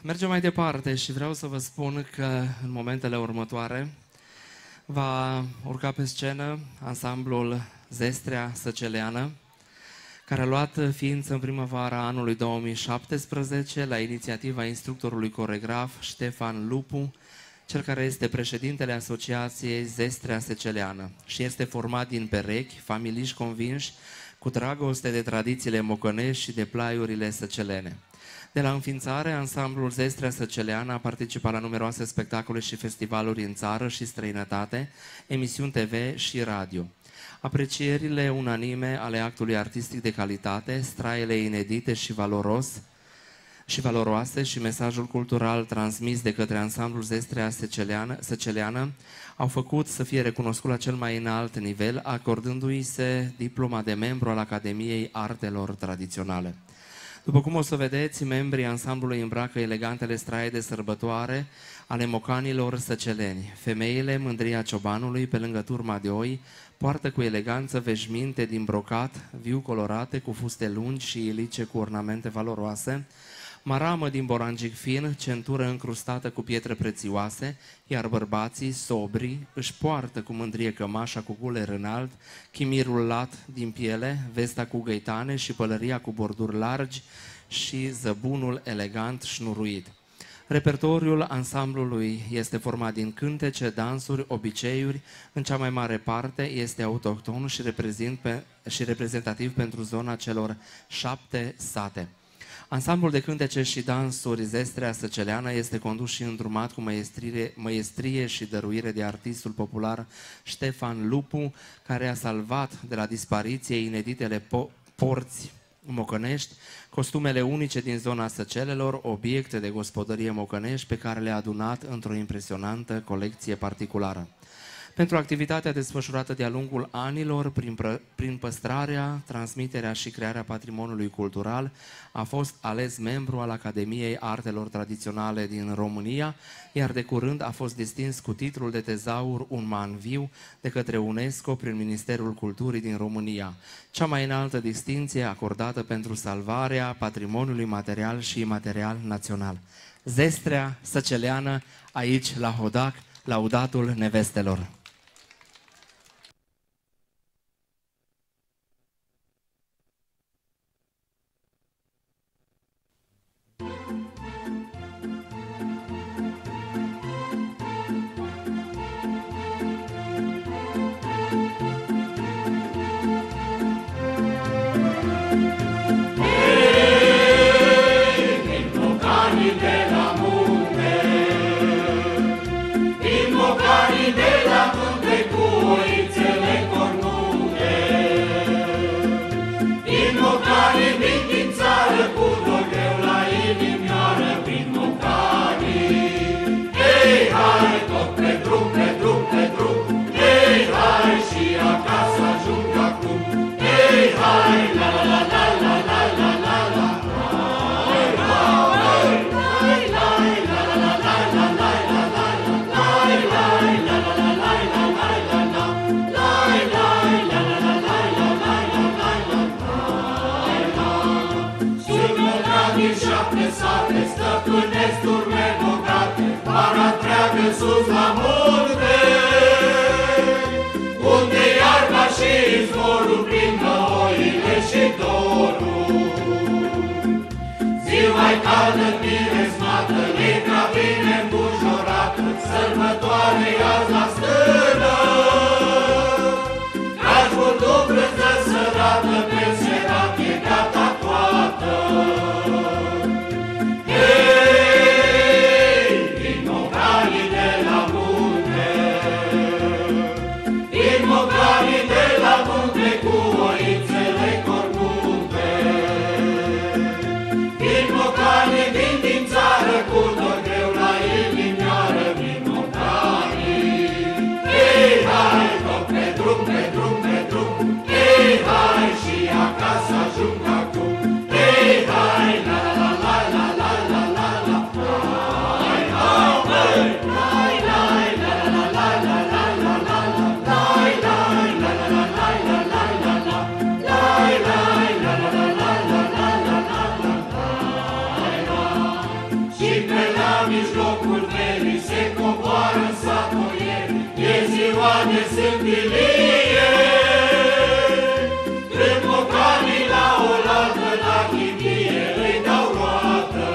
Mergem mai departe și vreau să vă spun că în momentele următoare va urca pe scenă ansamblul Zestrea Săceleană, care a luat ființă în primăvara anului 2017 la inițiativa instructorului coregraf Ștefan Lupu, cel care este președintele Asociației Zestrea Săceleană și este format din perechi, familiști convinși, cu dragoste de tradițiile mocănești și de plaiurile săcelene. De la înființare, ansamblul Zestrea Săceleană a participat la numeroase spectacole și festivaluri în țară și străinătate, emisiuni TV și radio. Aprecierile unanime ale actului artistic de calitate, straiele inedite și valoroase și mesajul cultural transmis de către ansamblul Zestrea Săceleană au făcut să fie recunoscut la cel mai înalt nivel, acordându-i se diploma de membru al Academiei Artelor Tradiționale. După cum o să vedeți, membrii ansamblului îmbracă elegantele straie de sărbătoare ale mocanilor săceleni. Femeile, mândria ciobanului, pe lângă turma de oi, poartă cu eleganță veșminte din brocat, viu colorate, cu fuste lungi și ilice cu ornamente valoroase, maramă din borangic fin, centură încrustată cu pietre prețioase, iar bărbații, sobri, își poartă cu mândrie cămașa cu guler înalt, chimirul lat din piele, vesta cu găitane și pălăria cu borduri largi și zăbunul elegant șnuruit. Repertoriul ansamblului este format din cântece, dansuri, obiceiuri, în cea mai mare parte este autohton și reprezentativ pentru zona celor 7 sate. Ansamblul de cântece și dansuri Zestrea Săceleană este condus și îndrumat cu măiestrie și dăruire de artistul popular Ștefan Lupu, care a salvat de la dispariție ineditele porți mocănești, costumele unice din zona săcelelor, obiecte de gospodărie mocănești pe care le-a adunat într-o impresionantă colecție particulară. Pentru activitatea desfășurată de-a lungul anilor, prin păstrarea, transmiterea și crearea patrimoniului cultural, a fost ales membru al Academiei Artelor Tradiționale din România, iar de curând a fost distins cu titlul de tezaur Un man viu de către UNESCO prin Ministerul Culturii din România, cea mai înaltă distinție acordată pentru salvarea patrimoniului material și imaterial național. Zestrea Săceleană, aici la Hodac, laudatul nevestelor. De la e ziua de sândilie. Când mocanii la oaltă, la chimie îi dau roată.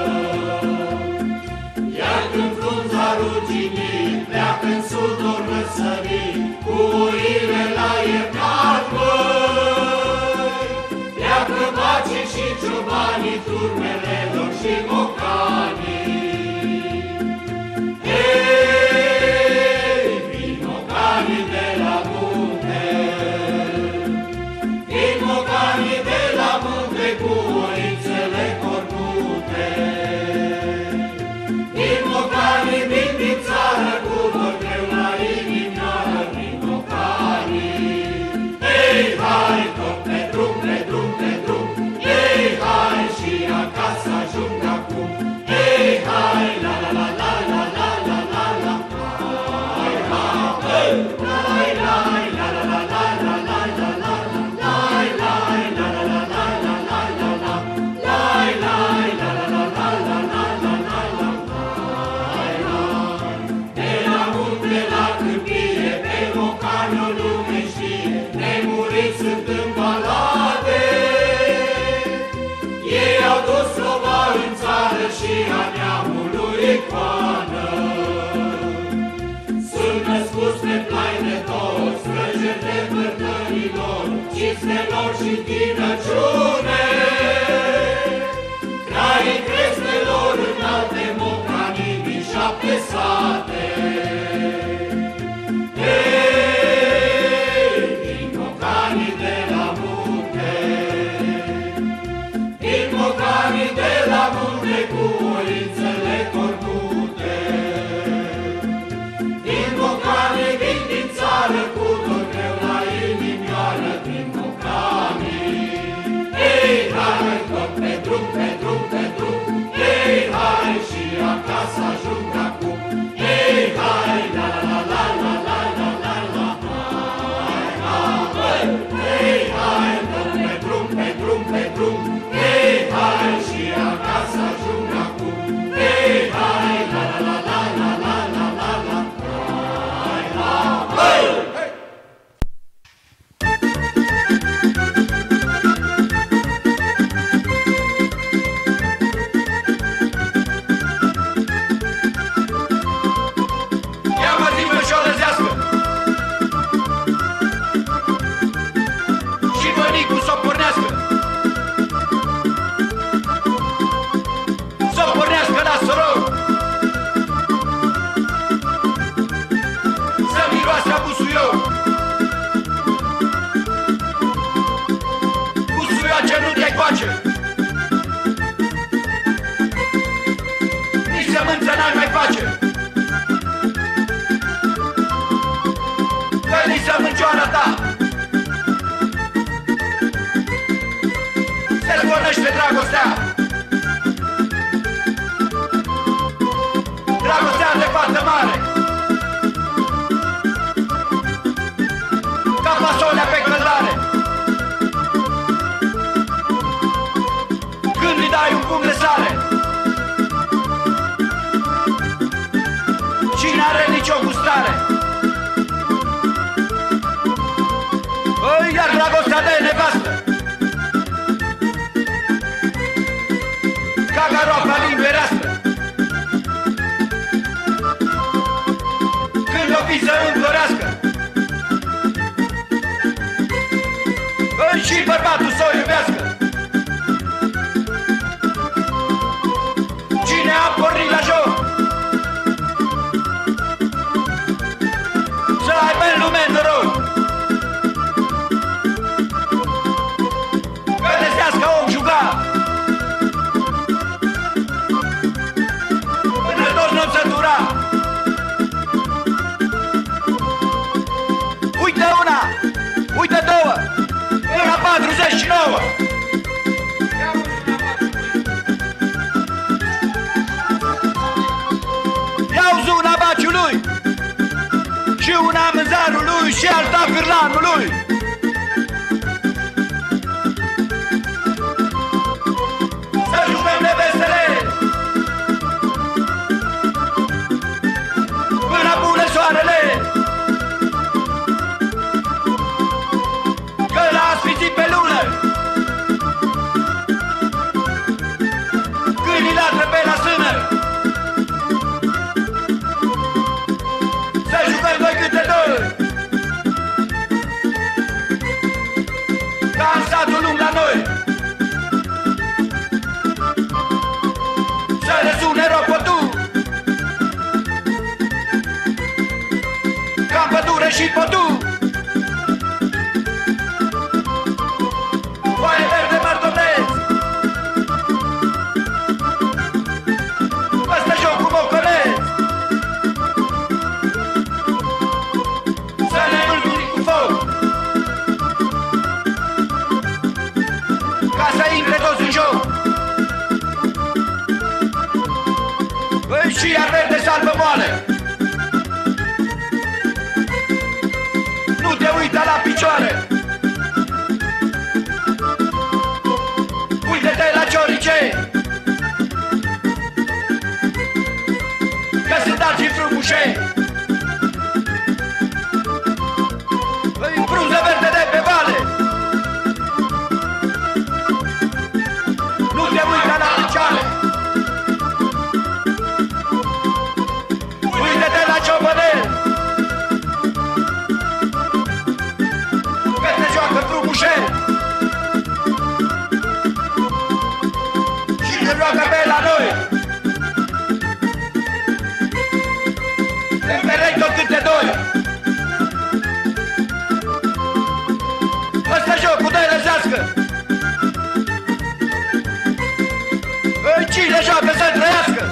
Iar când frunza ruginii pleacă în sudor răsărit, cu oile la iertat, măi, pleacă bacii și ciobanii, turmele lor și mocanii. Hei, vin mocanii de la munte, vin mocanii de la munte cu oițele cornute. Vin mocanii, vin din țară cu dor greu la inimioară, vin mocanii. Hei, hai, tot pe drum, pe drum, pe drum, hei, hai, și acasă ajung acum. Hei, hai, la la la la la la la la la, hai, hai, lai, lai, la la la la la la la la, lai, lai, la la la la la la la la, lai, lai, la la la la la la la la la, lai, lai. De la munte la câmpie, pe mocani o lume știe, nemuriți sunt în balade. Ei au dus slova în țară și a neamului icoană. Sunt născuți pe plai de toți, străgeri de bărbărilor, cistelor și tinăciune. Craii crestelor înalte, mocanii din 7 sate. Hei, din mocanii de la munte, din mocanii de la munte cu oițele cornute. Din mocanii, vin din țară cu dor greu la inimioară, din mocanii. Hei, hai, tot pe drum, pe drum, pe drum, hei, hai, și acasă ajung acum. Hei, hai, la la la la la la la la, hai, hai, hei, hai, tot pe drum, pe drum, pe drum, hei, hai, și acasă ajung acum. Hei, hai, la la la la la la la la la, hai, hai, hei. Ia mă zi, mă, și-o lăzească! Și bănicul s-o pornească! S-o pornească la soroc! Să miroase a busuioc! Busuioace, nu te-ai coace! Nici sămânță n-ai mai face! Că-i sămâncioara ta! Se pornește dragostea! Dragostea de fată mare! Ca fasolea pe călare! Când îi dai un pumn de sare! Cine are nicio gustare? Iar dragostea de nevastă, ca garoafa linguerească, când o fi să înflorească, și bărbatul să o iubească. Cine a pornit la joc, să aibă în lume noroc. Că om juga, până toți n-o sătura. Uite una, uite două, până la 49. Ia-uzi una baciului și una mânzarului și alta cârlanului. Până pune soarele și pădu. Foaie verde martoneț. Ăsta jocul mocoleț. Să ne mâlguri cu foc, ca să intre toți în joc. Și iar verde salvă moale. Nu te uita la picioare. Uite-te la cioricei, că sunt alții frumușei. Îi frunză verde de pe vale. Nu te uita la picioare. Uite-te la ciobănel, că te joacă frumușel. Și te joacă pe la noi. În perechi tot câte doi. Ăsta jocul de răzească. Cine joacă să trăiască.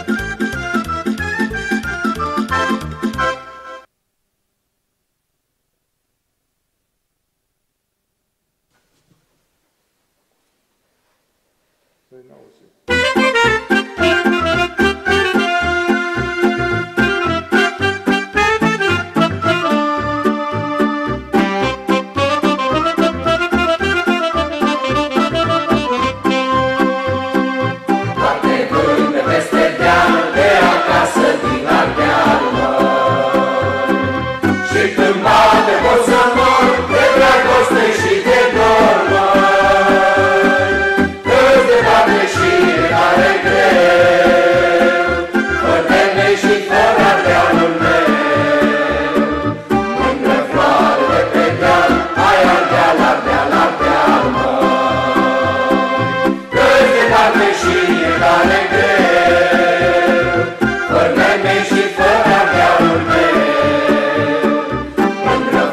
Fără mei și fără dealul meu, mândră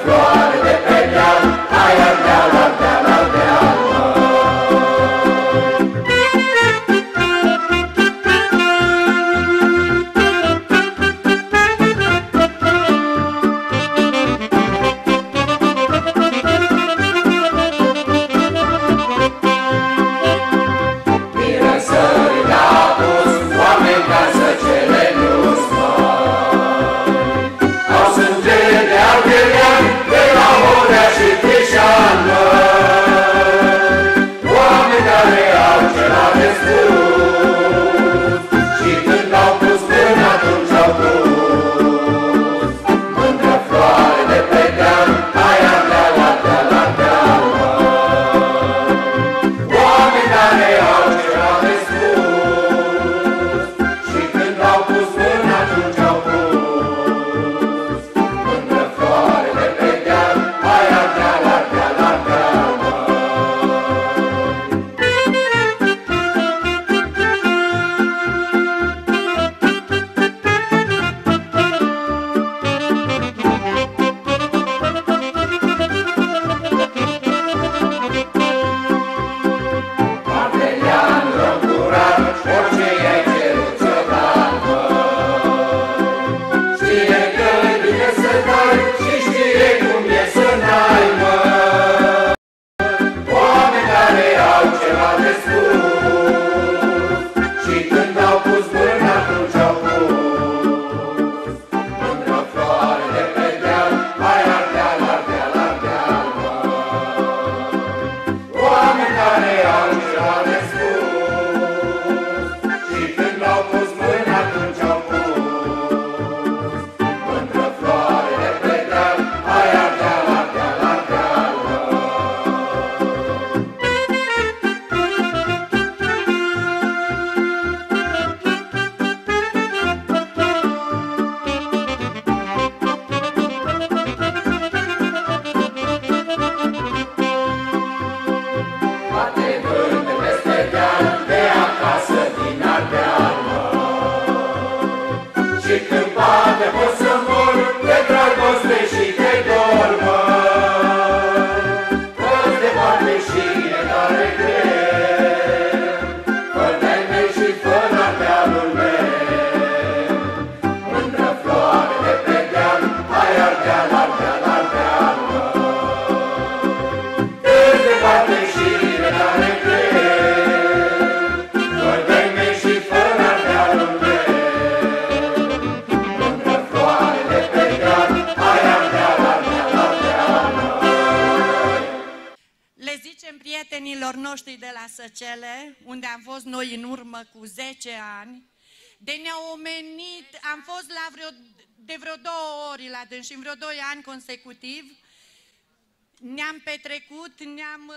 prietenilor noștri de la Săcele, unde am fost noi în urmă cu 10 ani, de ne-au omenit, am fost de vreo 2 ori la dâns și în vreo 2 ani consecutiv, ne-am petrecut, ne-am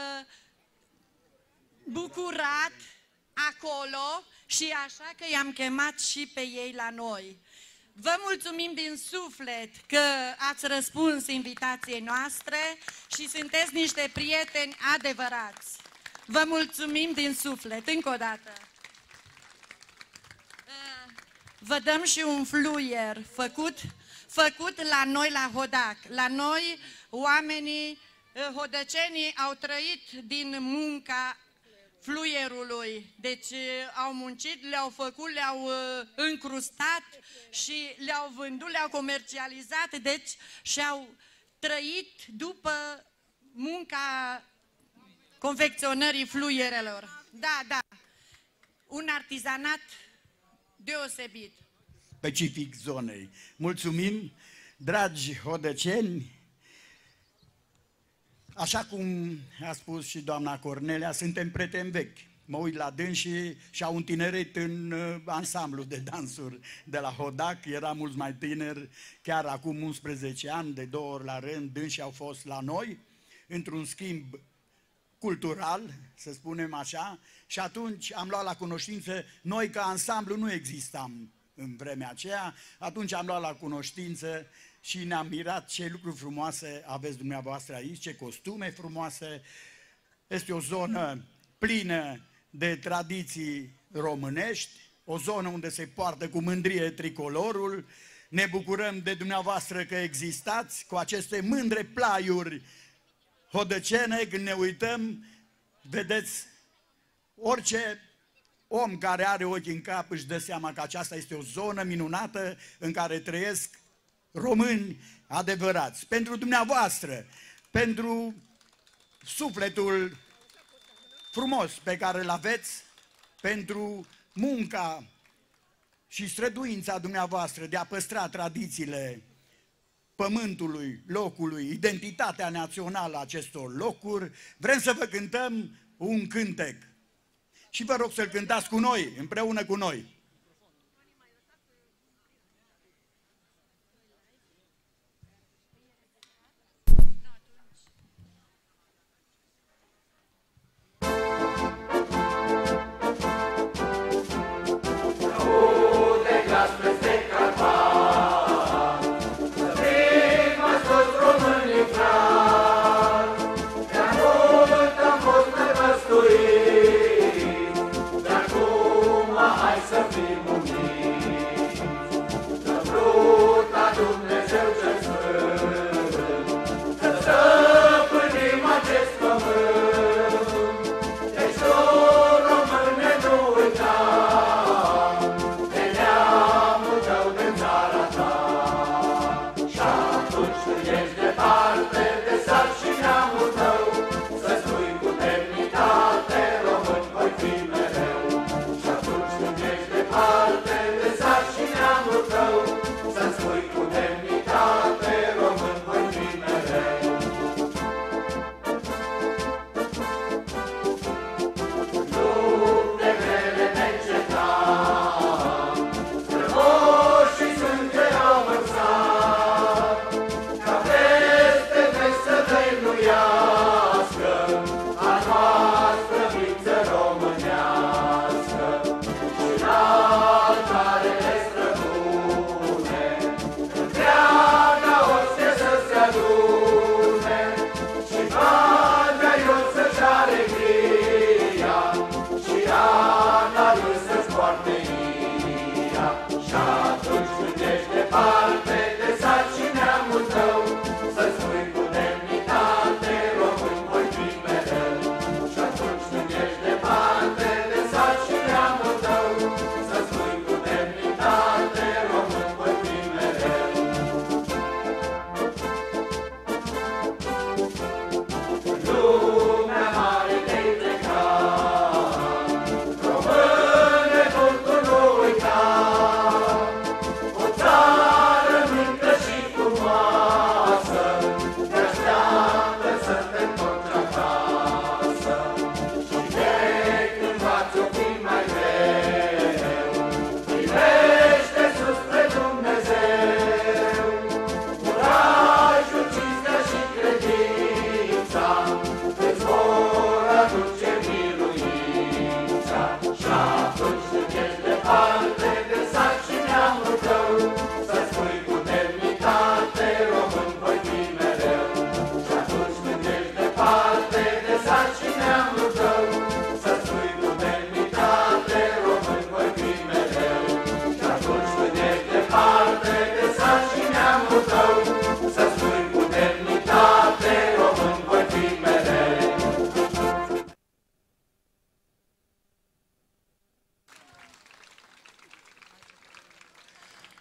bucurat acolo și așa că i-am chemat și pe ei la noi. Vă mulțumim din suflet că ați răspuns invitației noastre și sunteți niște prieteni adevărați. Vă mulțumim din suflet, încă o dată. Vă dăm și un fluier făcut la noi la Hodac. La noi oamenii, hodăcenii au trăit din munca fluierului, deci au muncit, le-au făcut, le-au încrustat și le-au vândut, le-au comercializat, deci și-au trăit după munca confecționării fluierelor. Da, da, un artizanat deosebit. Specific zonei. Mulțumim, dragi hodăceni. Așa cum a spus și doamna Cornelia, suntem prieteni vechi. Mă uit la dânsii și au un tineret în ansamblu de dansuri de la Hodac. Era mulți mai tineri, chiar acum 11 ani, de 2 ori la rând, dânsii au fost la noi, într-un schimb cultural, să spunem așa, și atunci am luat la cunoștință, noi ca ansamblu nu existam în vremea aceea, atunci am luat la cunoștință și ne-am mirat ce lucruri frumoase aveți dumneavoastră aici, ce costume frumoase. Este o zonă plină de tradiții românești, o zonă unde se poartă cu mândrie tricolorul. Ne bucurăm de dumneavoastră că existați cu aceste mândre plaiuri hodăcene. Când ne uităm, vedeți, orice om care are ochi în cap își dă seama că aceasta este o zonă minunată în care trăiesc români adevărați. Pentru dumneavoastră, pentru sufletul frumos pe care îl aveți, pentru munca și străduința dumneavoastră de a păstra tradițiile pământului, locului, identitatea națională a acestor locuri, vrem să vă cântăm un cântec. Și vă rog să-l cântați cu noi, împreună cu noi. Să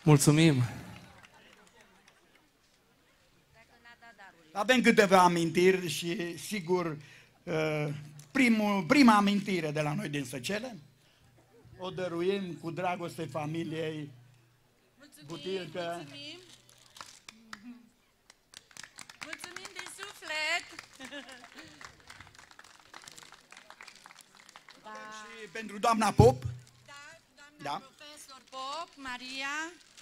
Mulțumim! Avem câteva amintiri și, sigur, prima amintire de la noi din Săcele o dăruim cu dragoste familiei Butilcă. Mulțumim! Mulțumim din suflet! Și pentru doamna Pop. Doamna profesor Pop, Maria.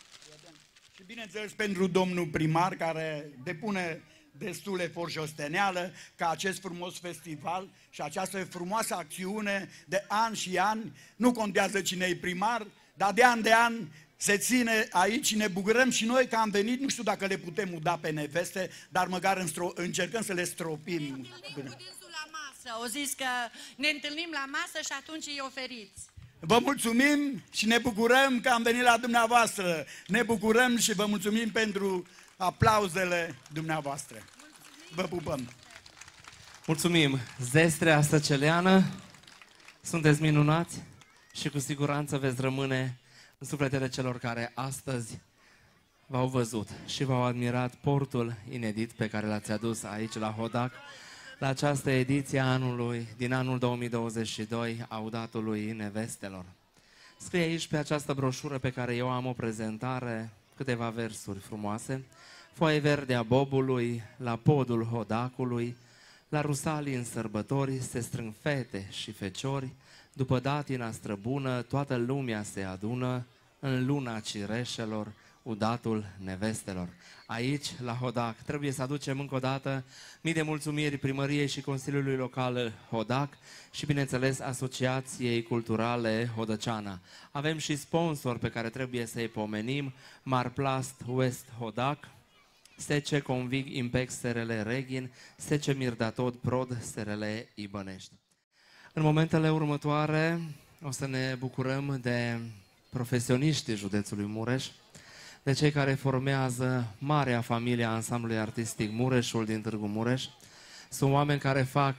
Și bineînțeles pentru domnul primar care depune destul efort și osteneală ca acest frumos festival și această frumoasă acțiune de ani și ani, nu contează cine e primar, dar de an se ține aici și ne bucurăm și noi că am venit, nu știu dacă le putem uda pe neveste, dar măcar încercăm să le stropim. Ne întâlnim cu dânsul la masă, au zis că ne întâlnim la masă și atunci îi oferiți. Vă mulțumim și ne bucurăm că am venit la dumneavoastră. Ne bucurăm și vă mulțumim pentru aplauzele dumneavoastră. Vă pupăm! Mulțumim! Zestrea săceleană, sunteți minunați și cu siguranță veți rămâne în sufletele celor care astăzi v-au văzut și v-au admirat portul inedit pe care l-ați adus aici la Hodac, la această ediție din anul 2022 a Udatului Nevestelor. Scrie aici pe această broșură pe care eu am o prezentare câteva versuri frumoase. Foaie verde a bobului, la podul Hodacului, la Rusalii în sărbători se strâng fete și feciori, după datina străbună toată lumea se adună, în luna cireșelor, Udatul Nevestelor. Aici, la Hodac, trebuie să aducem încă o dată mii de mulțumiri primăriei și Consiliului Local Hodac și, bineînțeles, Asociației Culturale Hodăceana. Avem și sponsori pe care trebuie să-i pomenim: Marplast West Hodac, SC Convig Impex SRL Reghin, SC Mirdatod Prod SRL Ibănești. În momentele următoare o să ne bucurăm de profesioniștii județului Mureș, de cei care formează marea familie a ansamblului artistic Mureșul din Târgu Mureș. Sunt oameni care fac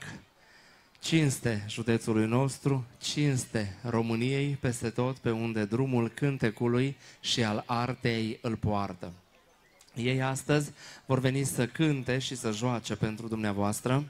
cinste județului nostru, cinste României peste tot pe unde drumul cântecului și al artei îl poartă. Ei astăzi vor veni să cânte și să joace pentru dumneavoastră.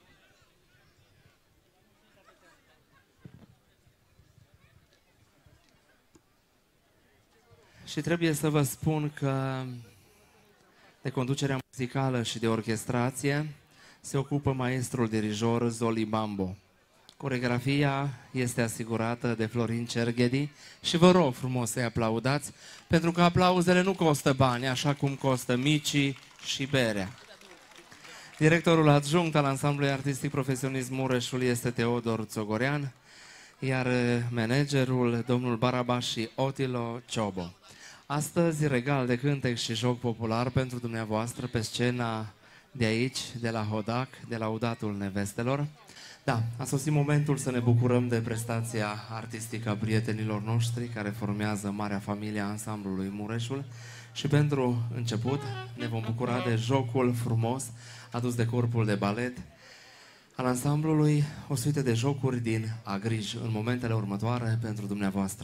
Și trebuie să vă spun că de conducerea muzicală și de orchestrație se ocupă maestrul dirijor Zoli Bambo. Coreografia este asigurată de Florin Cerghedi și vă rog frumos să-i aplaudați, pentru că aplauzele nu costă bani, așa cum costă micii și berea. Directorul adjunct al ansamblului artistic profesionist Mureșul este Teodor Țogorean, iar managerul domnul Barabas și Otilo Ciobo. Astăzi, regal de cântec și joc popular pentru dumneavoastră pe scena de aici, de la Hodac, de la Udatul Nevestelor. Da, a sosit momentul să ne bucurăm de prestația artistică a prietenilor noștri care formează marea familie a ansamblului Mureșul și pentru început ne vom bucura de jocul frumos adus de corpul de balet al ansamblului, o suită de jocuri din Agrij în momentele următoare pentru dumneavoastră.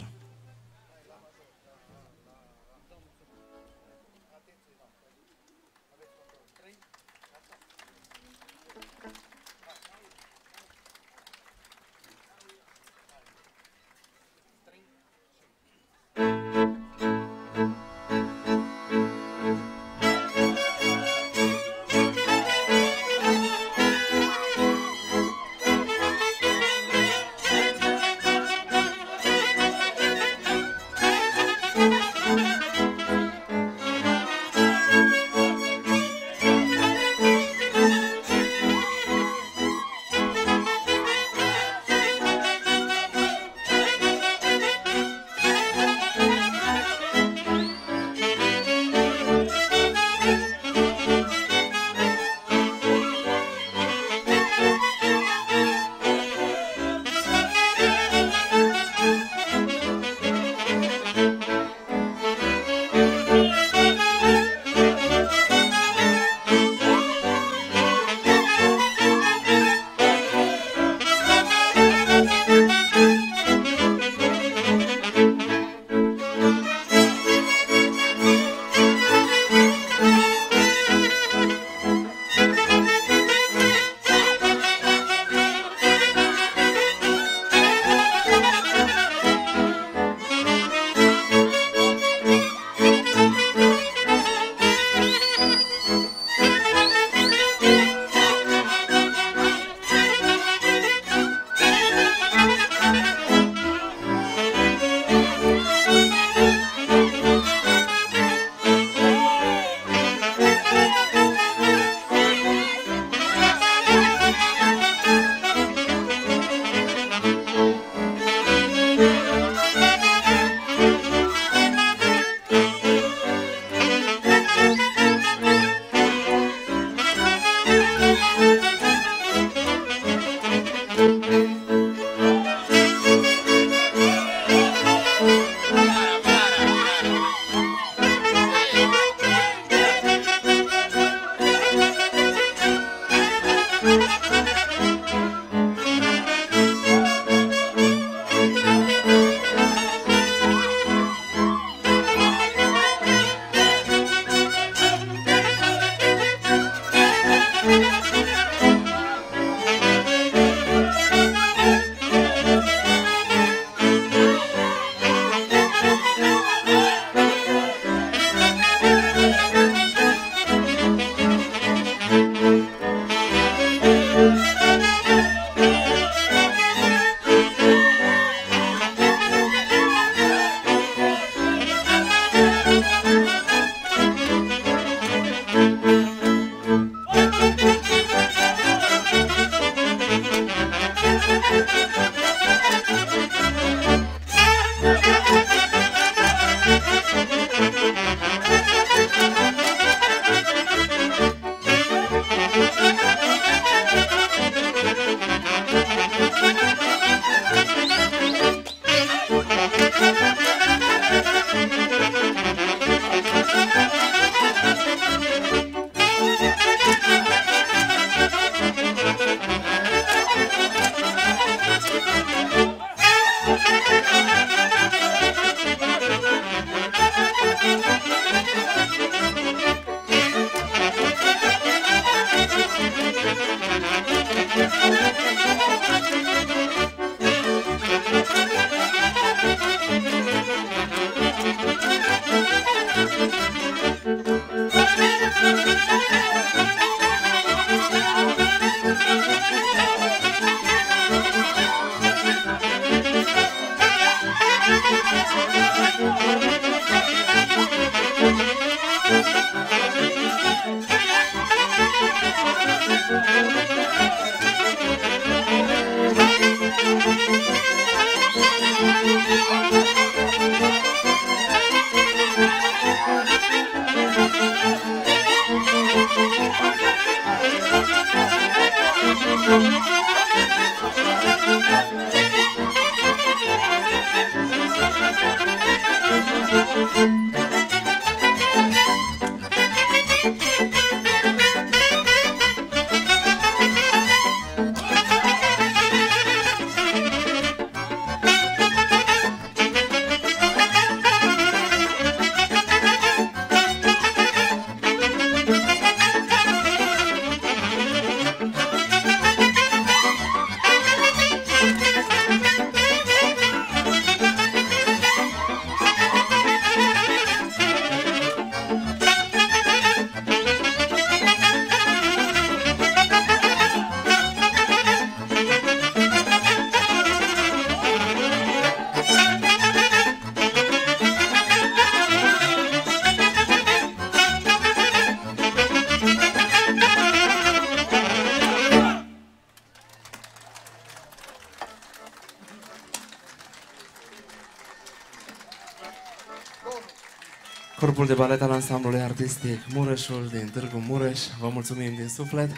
Corpul de balet al ansamblului artistic Mureșul din Târgu Mureș, vă mulțumim din suflet.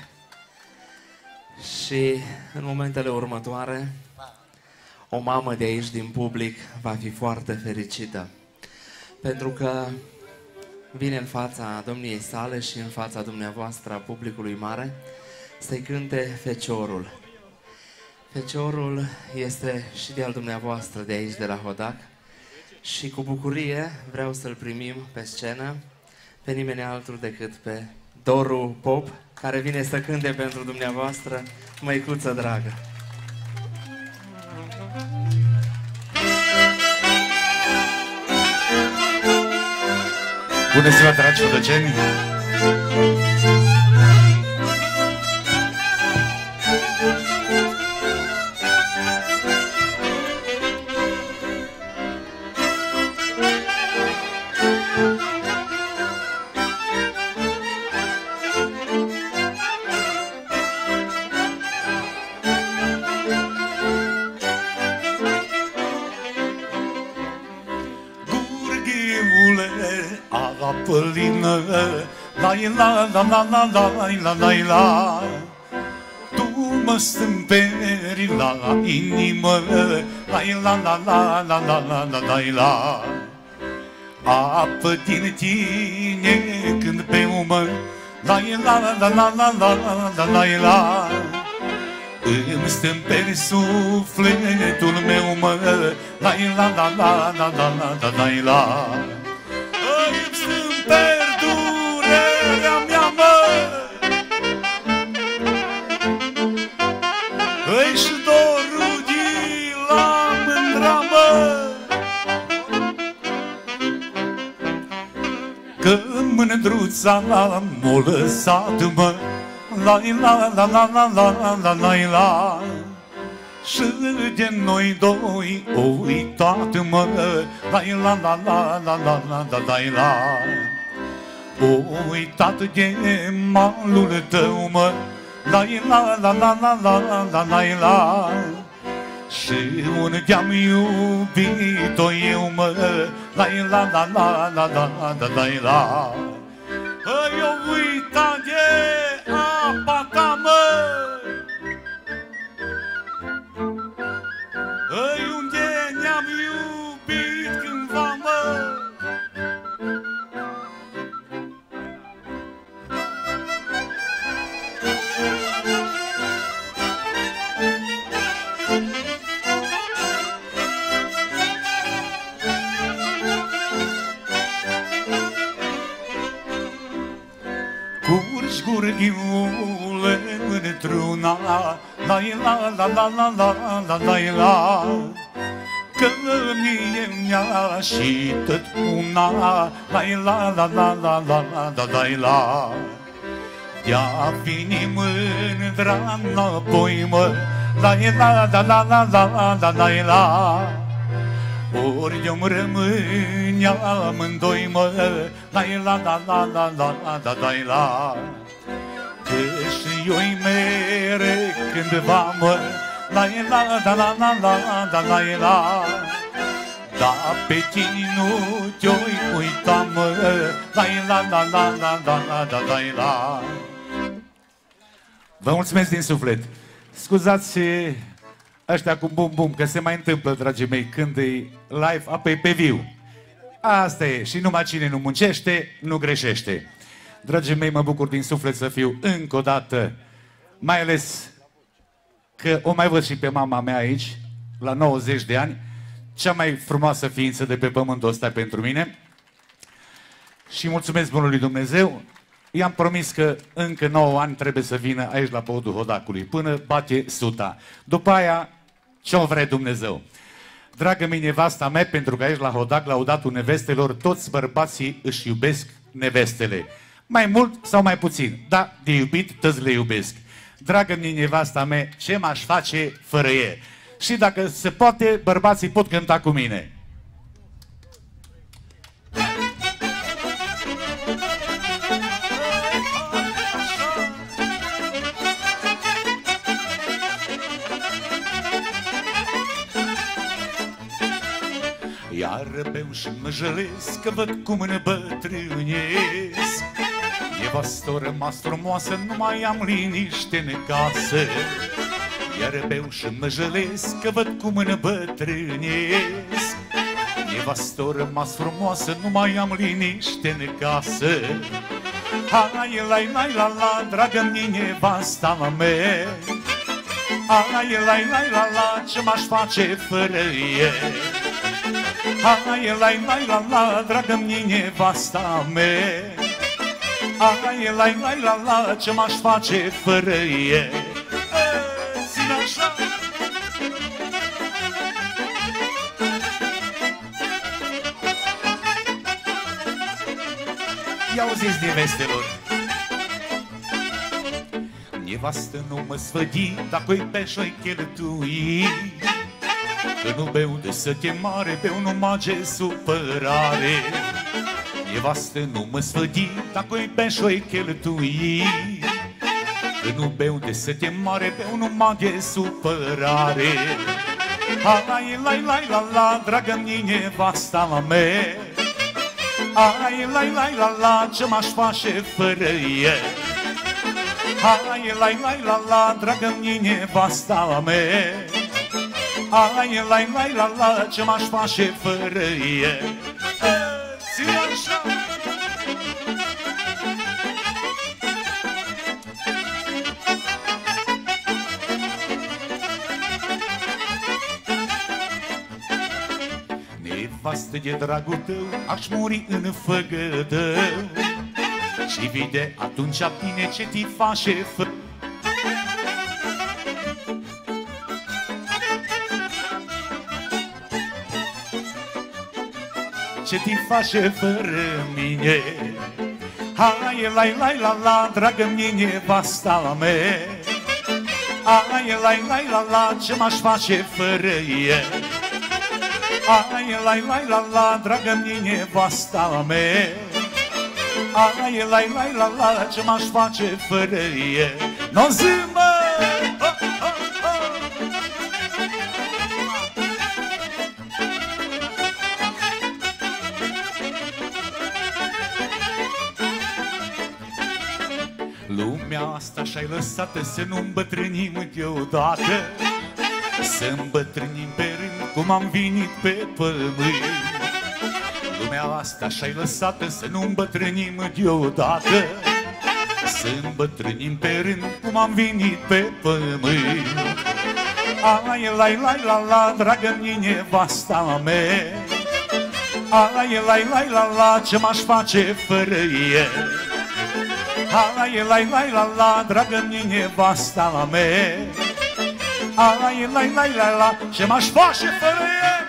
Și în momentele următoare, o mamă de aici din public va fi foarte fericită, pentru că vine în fața domniei sale și în fața dumneavoastră, a publicului mare, să-i cânte Feciorul. Feciorul este și de al dumneavoastră de aici, de la Hodac, și cu bucurie vreau să-l primim pe scenă pe nimeni altul decât pe Doru Pop, care vine să cânte pentru dumneavoastră Măicuță dragă. Bună ziua, dragi hodăceni! Apălină, la tu mă stâmperi la inimă, la apă din tine când pe umăr, la la la la la la la la la. Îmi stâmperi sufletul meu, mă, la la la la la la la la la. Îmi stâmperi durerea mea, mă, îi și dorul de la mândra, mă, că mândruța m-a lăsat, mă, la la la la la la la la la. Și de noi doi o uitat, mă, la la la la la la la la la. O uitat de malul tău, mă, la la la la la la la la la. Și unde am iubit-o eu, mă, la la la la la la la la la. Eu uitat de apa ta, mă, îi unde ne-am iubit cândva, mă. Curgi gurghiule într-una, la la la la la la la la la. Că mie mi-a și tot una, la la la la la la la la la. De-a veni mândra înapoi, mă, la la la la la la la la la. Ori eu-mi rămâne amândoi, mă, la la la la la la la la la. Că și eu-i mere cândva, mă, la la la la la la la la la. Da pe tine nu te-oi uita, mă, la la la la la la la la la. Vă mulțumesc din suflet. Scuzați ăștia cu bum-bum, că se mai întâmplă, dragii mei, când e live, apoi pe viu. Asta e. Și numai cine nu muncește, nu greșește. Dragii mei, mă bucur din suflet să fiu încă o dată, mai ales că o mai văd și pe mama mea aici, la 90 de ani, cea mai frumoasă ființă de pe pământul ăsta pentru mine. Și mulțumesc bunului Dumnezeu. I-am promis că încă 9 ani trebuie să vină aici la podul Hodacului, până bate 100. După aia, ce-o vrea Dumnezeu. Dragă mea, nevasta mea, pentru că aici la Hodac, laudatul nevestelor, toți bărbații își iubesc nevestele. Mai mult sau mai puțin, dar de iubit toți le iubesc. Dragă mea, nevasta mea, ce m-aș face fără ea? Și dacă se poate, bărbații pot cânta cu mine. Iar beu și mă jălesc că văd cum îmbătrânesc. Nevastă rămas frumoasă, nu mai am liniște în casă. Iar beu și mă jălesc că văd cum îmbătrânesc. Nevastă rămas frumoasă, nu mai am liniște în casă. Hai, la la la la, dragă-mi nevasta mea. Hai, la la la la, ce m-aș face fără ea? Hai, la la la la, dragă-mi nevasta mea. Hai, la la la la, ce m-aș face fără ea? Ține așa! I-auziți nevestelor. Nevastă nu mă sfădi, dacă-i peșă-i cheltui. Că nu beau de sete mare, beau numai de supărare. Nevastă nu mă sfădi, dacă-i peșă-i cheltui. Că nu beau de sete mare, beau numai de supărare. Hai, la la la la, dragă-mi nevasta mea. Hai, la la la la, ce m-aș face fără ea? Hai, la la la la, dragă-mi nevasta mea. Hai, la la la la, ce m-aș face fără ea? Ține așa! nevastă de dragul tău, aș muri în făgă tău. Și vede atunci bine ce ti face fă. Ce ti face fără mine. Hai, lai, lai, la, la, dragă mie, nevasta mea. Hai, lai, lai, la, la, ce m-aș face fără ea. Hai, lai, lai, la, la, dragă mie, nevasta mea. Hai, lai, lai, la, la, ce m-aș face fără ea. N-o zâmbă! Lumea asta și-ai lăsată să nu îmbătrânim deodată. Să îmbătrânim pe rând cum am venit pe pământ. Lumea asta și-ai lăsată să nu îmbătrânim deodată. Să îmbătrânim pe rând cum am venit pe pământ. Ai, lai, lai, la, la, dragă mie, nevasta mea. Ai, lai, lai, la, la, ce m-aș face fără ea. Ai, lai, lai, la, la, dragă mie, nevasta mea. Ai, lai, lai, la, la, ce m-aș face fără ea.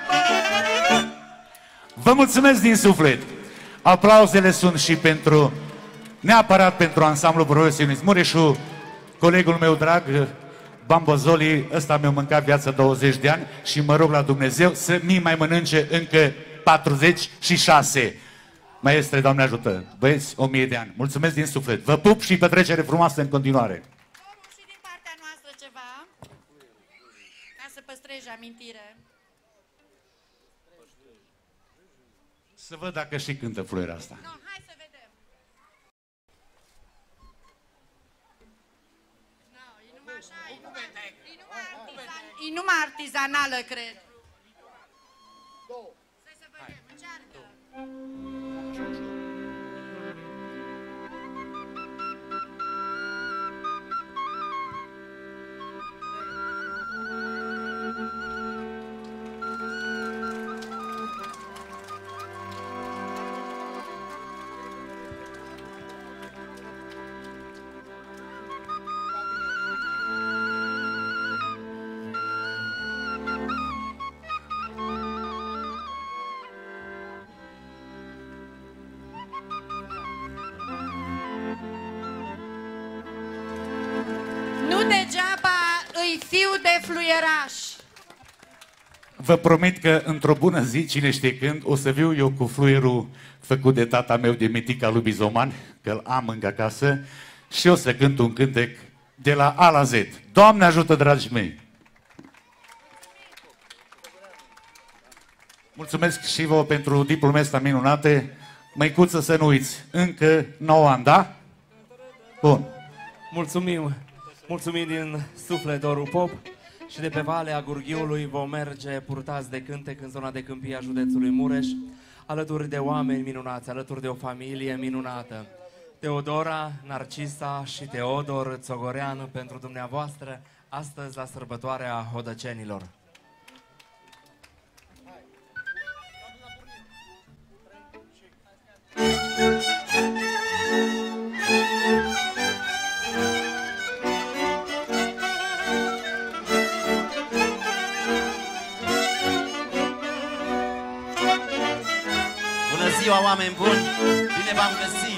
Vă mulțumesc din suflet. Aplauzele sunt și pentru, neapărat pentru ansamblul profesionist Mureșu, colegul meu drag, Bambozoli, ăsta mi-a mâncat viața 20 de ani și mă rog la Dumnezeu să mi mai mănânce încă 46. Maestre, Doamne ajută, băieți, 1000 de ani. Mulțumesc din suflet. Vă pup și petrecere frumoasă în continuare. Și din partea noastră ceva, ca să păstrezi amintire. Să văd dacă și cântă fluiera asta. No, hai să vedem. No, e numai așa, e numai artizanală, cred. Să vedem, încearcă. Degeaba îi fiu de fluieraș. Vă promit că într-o bună zi, cine știe când, o să viu eu cu fluierul făcut de tata meu, de mitica lui Bizoman, că-l am încă acasă, și o să cânt un cântec de la A la Z. Doamne ajută, dragii mei! Mulțumesc și vouă pentru diplomele astea minunate. Măicuță, să nu uiți, încă 9 ani, da? Bun. Mulțumim! Mulțumim din suflet, Doru Pop. Și de pe Valea Gurghiului vom merge purtați de cântec în zona de câmpie a județului Mureș, alături de oameni minunați, alături de o familie minunată. Teodora, Narcisa și Teodor Țogorean pentru dumneavoastră, astăzi la sărbătoarea Hodăcenilor. Bună ziua, oameni buni! Bine v-am găsit!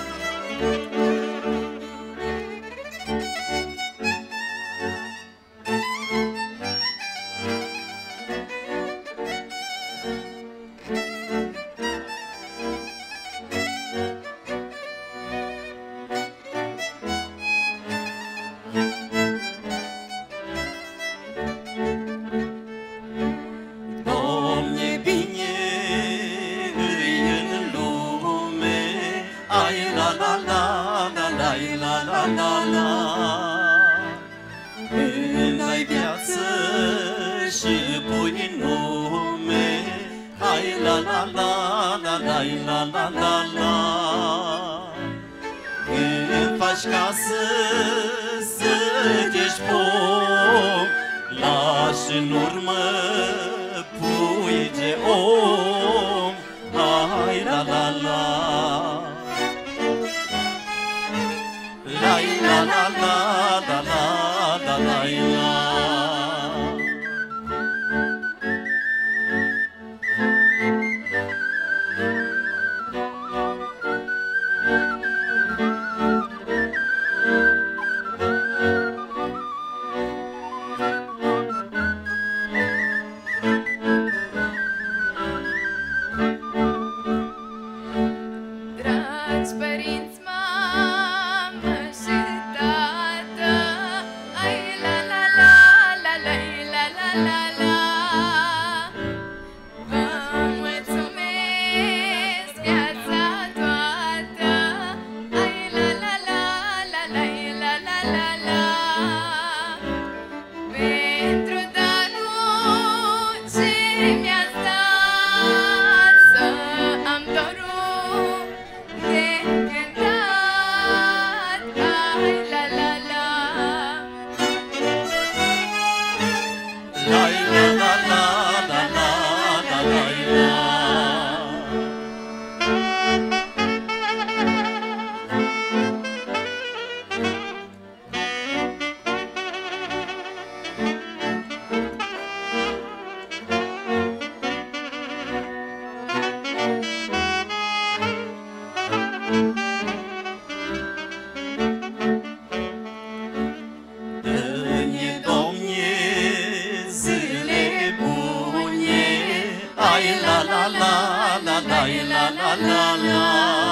Când faci casă să te-și pom, lași în urmă pui de om. la la la la. Dragi părinți, mamă și tată, ai la la la la la la la la la. Vă mulțumesc viața toată, ai la la la la la la la la la. Pentru darul ce mi-ați dat, să am dorul de cântat, ai la la la. La la la la la la la la la. Dă-ne, Domne, zile bune, ai la la la la la la la la la.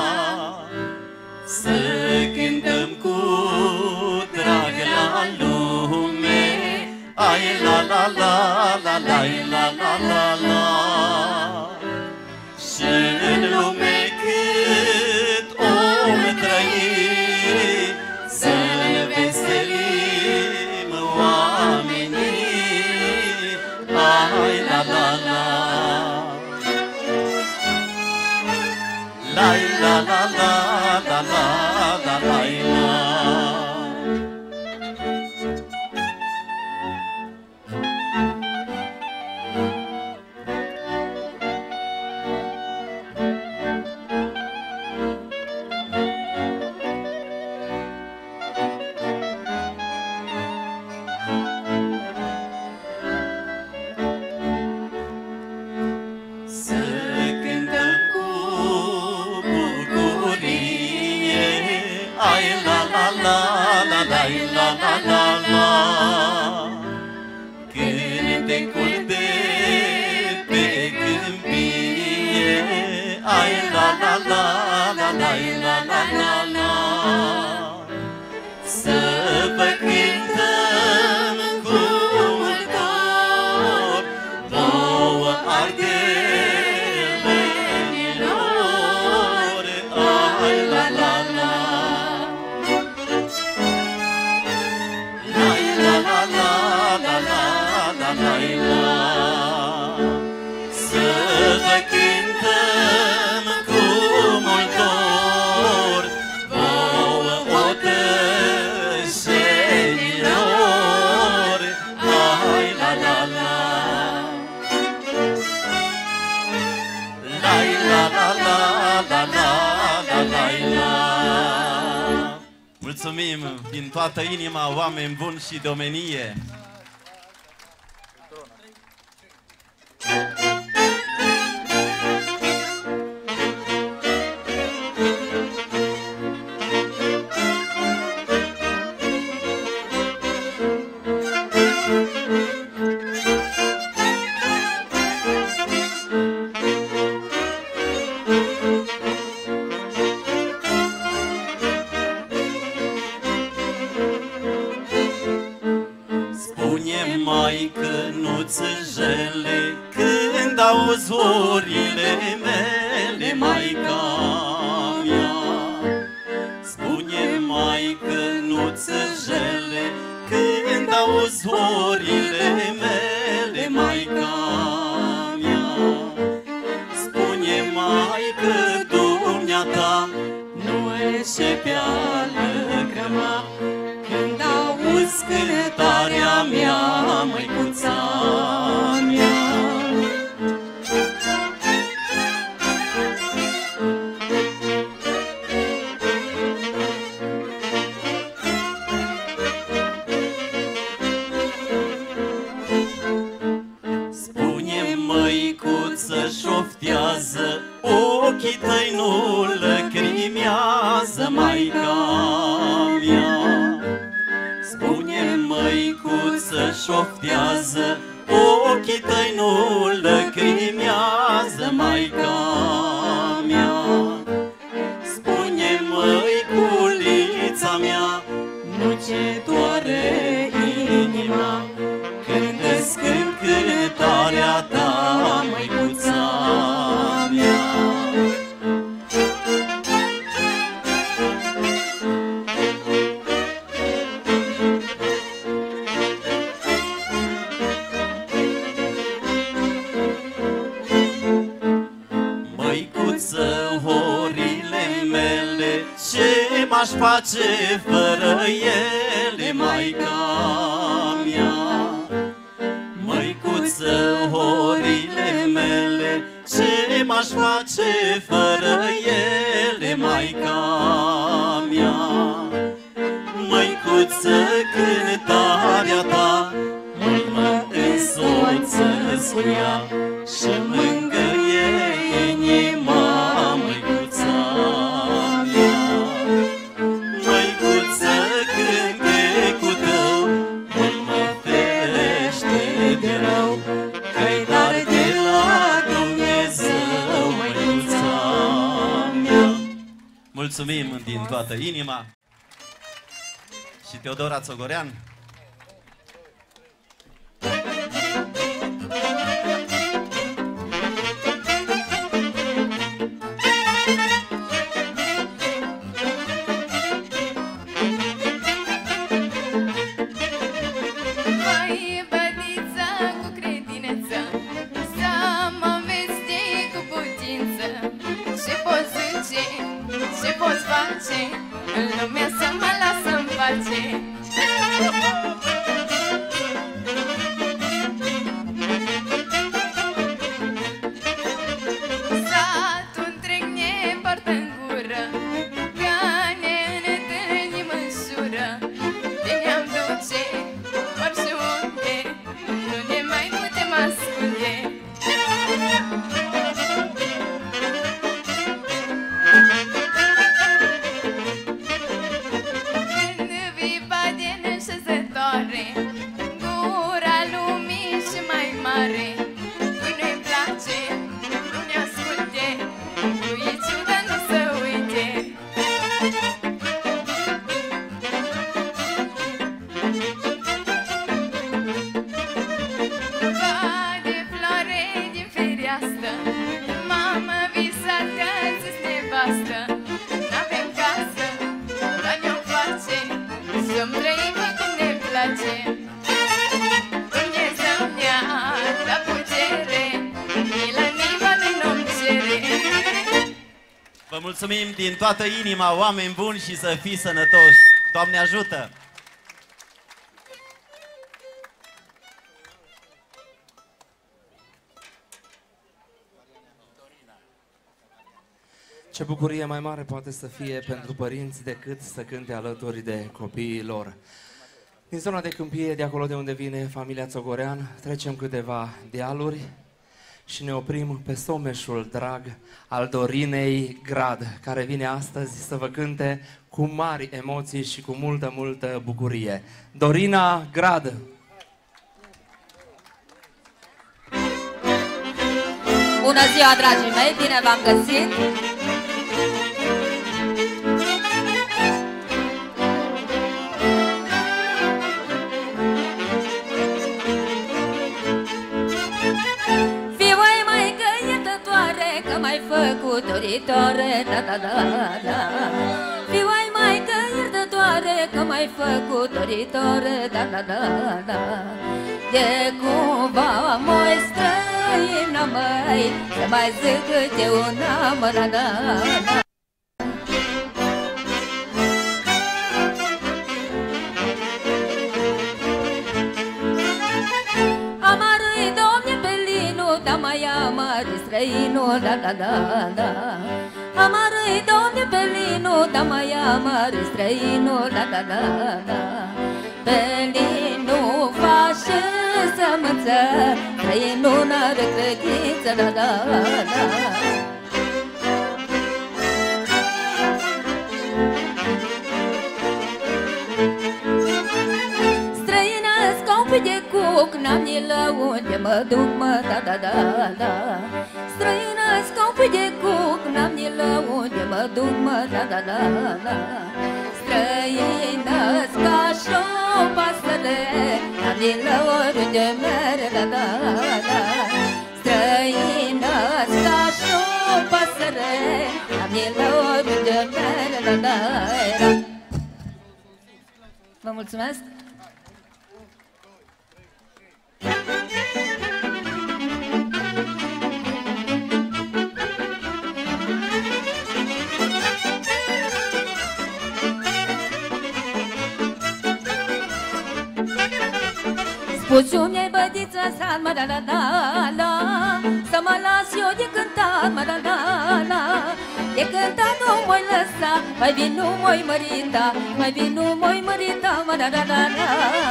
Să cântăm cu drag la lume, ai la la la la la la la la la. Și în lume cât om trăi, să-l veselim oamenii, ai la la la. La la la la la la la la la. Să cântăm cu bucurie, ai la la la la la la la la la. Cântecul de pe câmpie, ai la la la la la la la la la. Să vă cântăm cu mult dor, vouă ardelenilor, ai la la la. La la la la la la la la la. Să vă cântăm cu mult dor, vouă otășenilor, ai la la la. La la la la la la la la la. Mulțumim din toată inima, oameni buni și de omenie. Spune, maică, nu-ți jele când auzi urile mele, maica mea. Spune, maică, nu-ți jele când auzi urile mele, maica mea. Spune, maică, dumneata nu ești pe alăgrăma când auzi cântarea mea, măicuța mea. Spune, măicuță, șoftează, ochii tăi nu lăcrimează, maica mea. Spune, măiculița mea, nu ce doare inima când îți cânt cântarea ta, măicuța mea. Măicuță, horile mele, ce m-aș face fără ele, maica mea? Măicuță, horile mele, ce m-aș face fără ele, maica mea? Măicuță, cântarea ta mult mă însoță, spunea, și mângâie inima, măicuța mea. Măicuță, cântecul tău mult mă ferește de rău, că-i dar de la Dumnezeu, măicuța mea. Mulțumim din toată inima. Și Teodora Țogorean. Măi, bădiță cu credință, să mă înveți cu putință. Ce poți zice, ce poți face, în lumea să mă lasă în pace. Satul întreg ne poartă-n gură, că ne întâlnim în jură. De ne-am duce oriunde, nu ne mai putem ascunde. Când vii bade în înșezătoare, gura lumii și mai mare, cui nu-i place, nu ne asculte, lui ciudă nu se uite. Bade floare din fereastră, mamă visat că ți-s nevastă. N-avem casă, dar ne-o face, să-mi trăim cum ne place. Dumnezeu ne-a dat putere, ni la nimeni nu-mi cere. Vă mulțumim din toată inima, oameni buni, și să fiți sănătoși. Doamne ajută! Ce bucurie mai mare poate să fie pentru părinți decât să cânte alături de copiii lor. Din zona de câmpie, de acolo de unde vine familia Țogorean, trecem câteva dealuri și ne oprim pe Someșul drag al Dorinei Grad, care vine astăzi să vă cânte cu mari emoții și cu multă, multă bucurie. Dorina Grad! Bună ziua, dragii mei, bine v-am găsit! Fii voi, maică, iertătoare, că m-ai făcut doritoare, da, da, da, da. Fii voi, maică, iertătoare, că m-ai făcut doritoare, da, da, da, da. De cumva m-ai străină, măi, să mai zic câte una, mă, da, da, da. Amară-i, domne, Pelinu, da, mai amară-i străinul, da, da, da, da. Amară-i, domne, Pelinu, da, mai amară-i străinul, da, da, da, da. Pelinu face sămânță, străinul n-are credință, da, da, da. duc, n-am ni la unde mă duc, mă, da, da, da, da. Străină-ți ca un pui de cuc, n-am ni la unde mă duc, mă, da, da, da, da. Străină-ți ca și-o pasăre, n-am ni la unde mere, da, da, da. Străină-ți ca și-o pasăre, n-am ni la unde mere, da, da, da. Vă mulțumesc! Spus-mi-ai bădiță sat, mă da da da la, să mă las eu de cântat, mă da da la. De cântat nu m-ai lăsa, mai bine nu m-ai mărita, mai bine nu m-ai mărita, mă da da da la.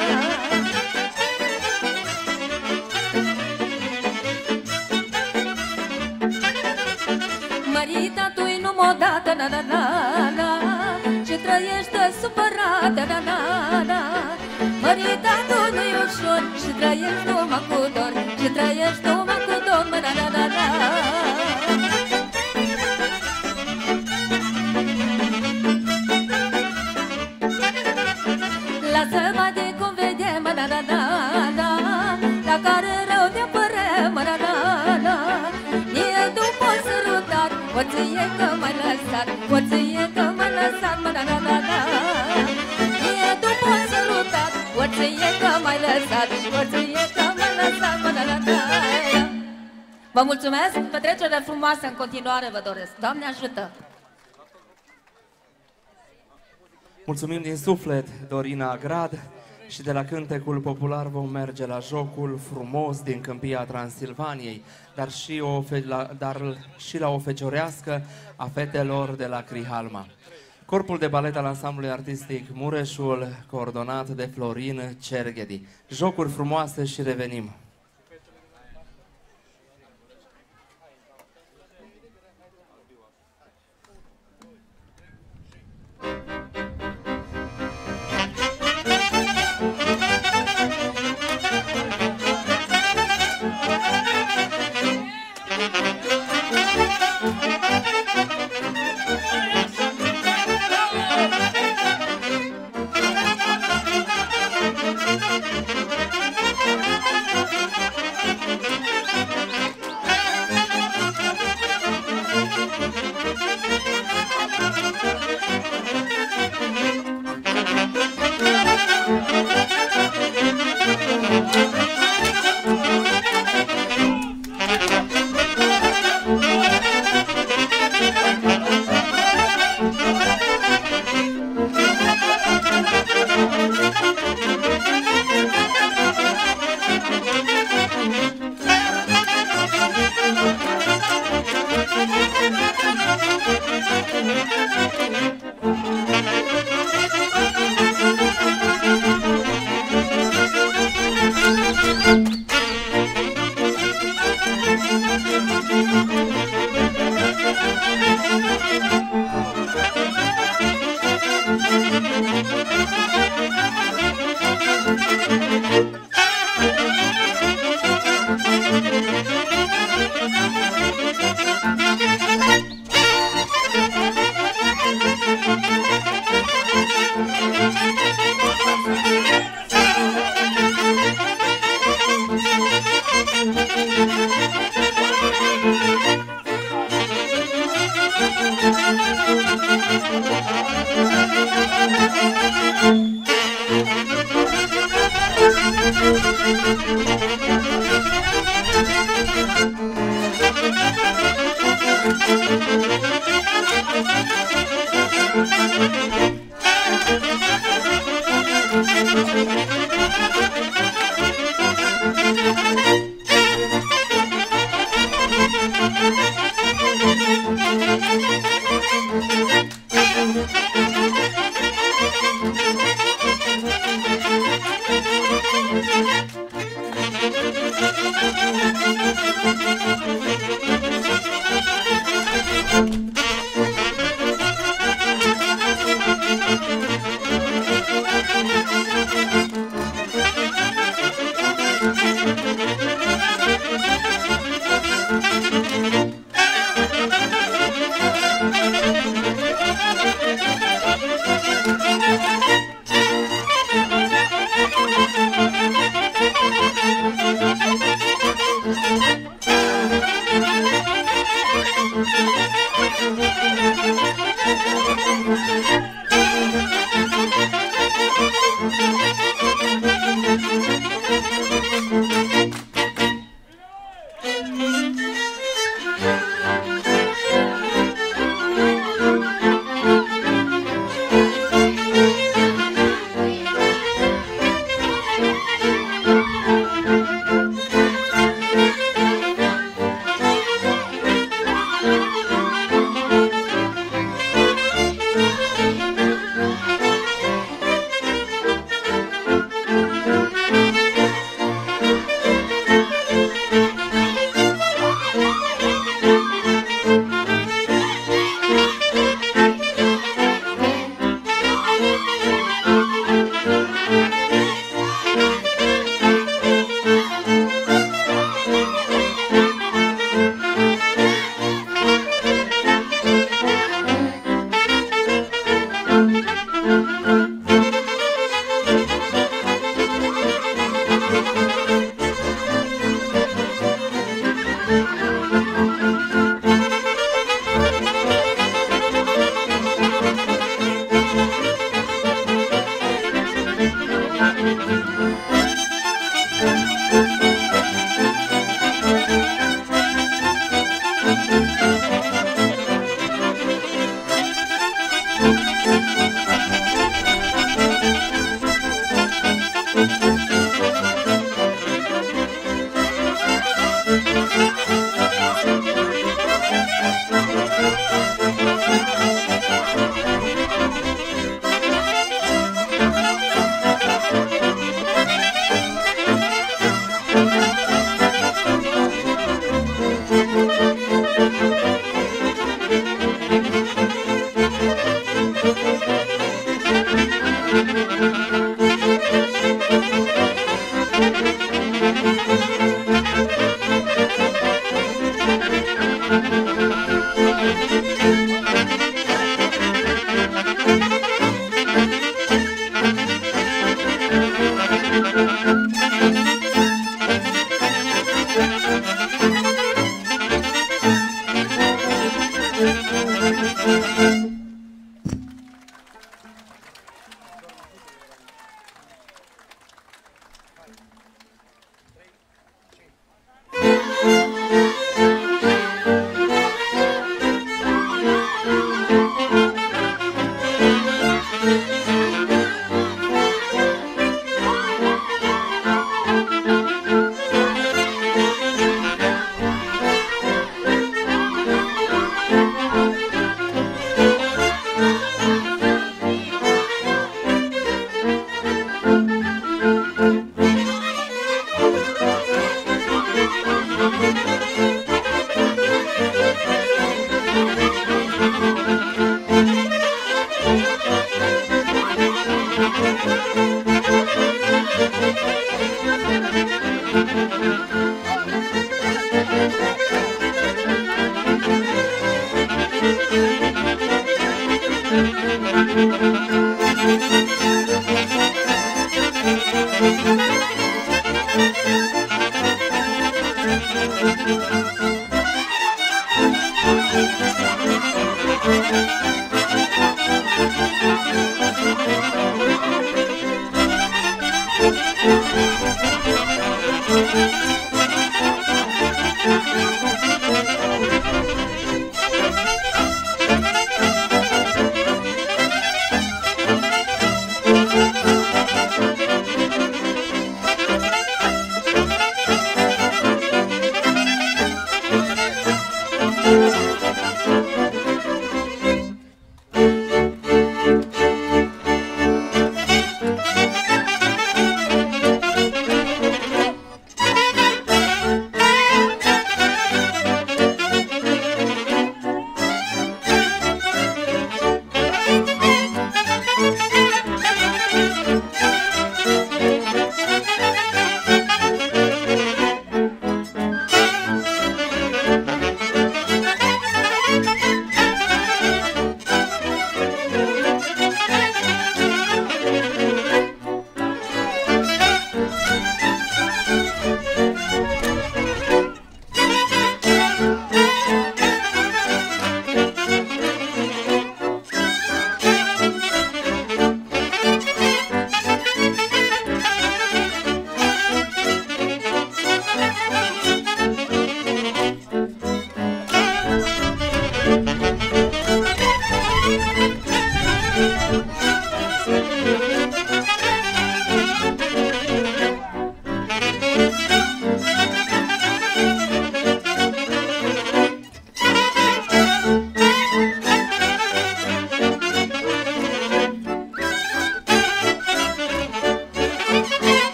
Mărita tu-i nu m-o dată, da da da la, ce trăiește supărat, da da da la. Mărita tu nu-i ușor și trăiești numai cu dor, și trăiești numai cu dor, mă da da da da. Lasă-mă de cum vedem, mă da da da da, la care rău de părem, mă da da da. E după sărutat, o ție că m-ai lăsat, o ție că m-ai lăsat, mă da da da da. E după sărutat, o ție că m-ai lăsat, o ție că m-ai lăsat, mă da da da. Vă mulțumesc, petrecere frumoasă în continuare vă doresc. Doamne ajută! Mulțumim din suflet, Dorina Grad, și de la Cântecul Popular vom merge la jocul frumos din Câmpia Transilvaniei, dar și la o feciorească a fetelor de la Crihalma. Corpul de balet al ansamblului artistic Mureșul, coordonat de Florin Cerghedi. Jocuri frumoase și revenim!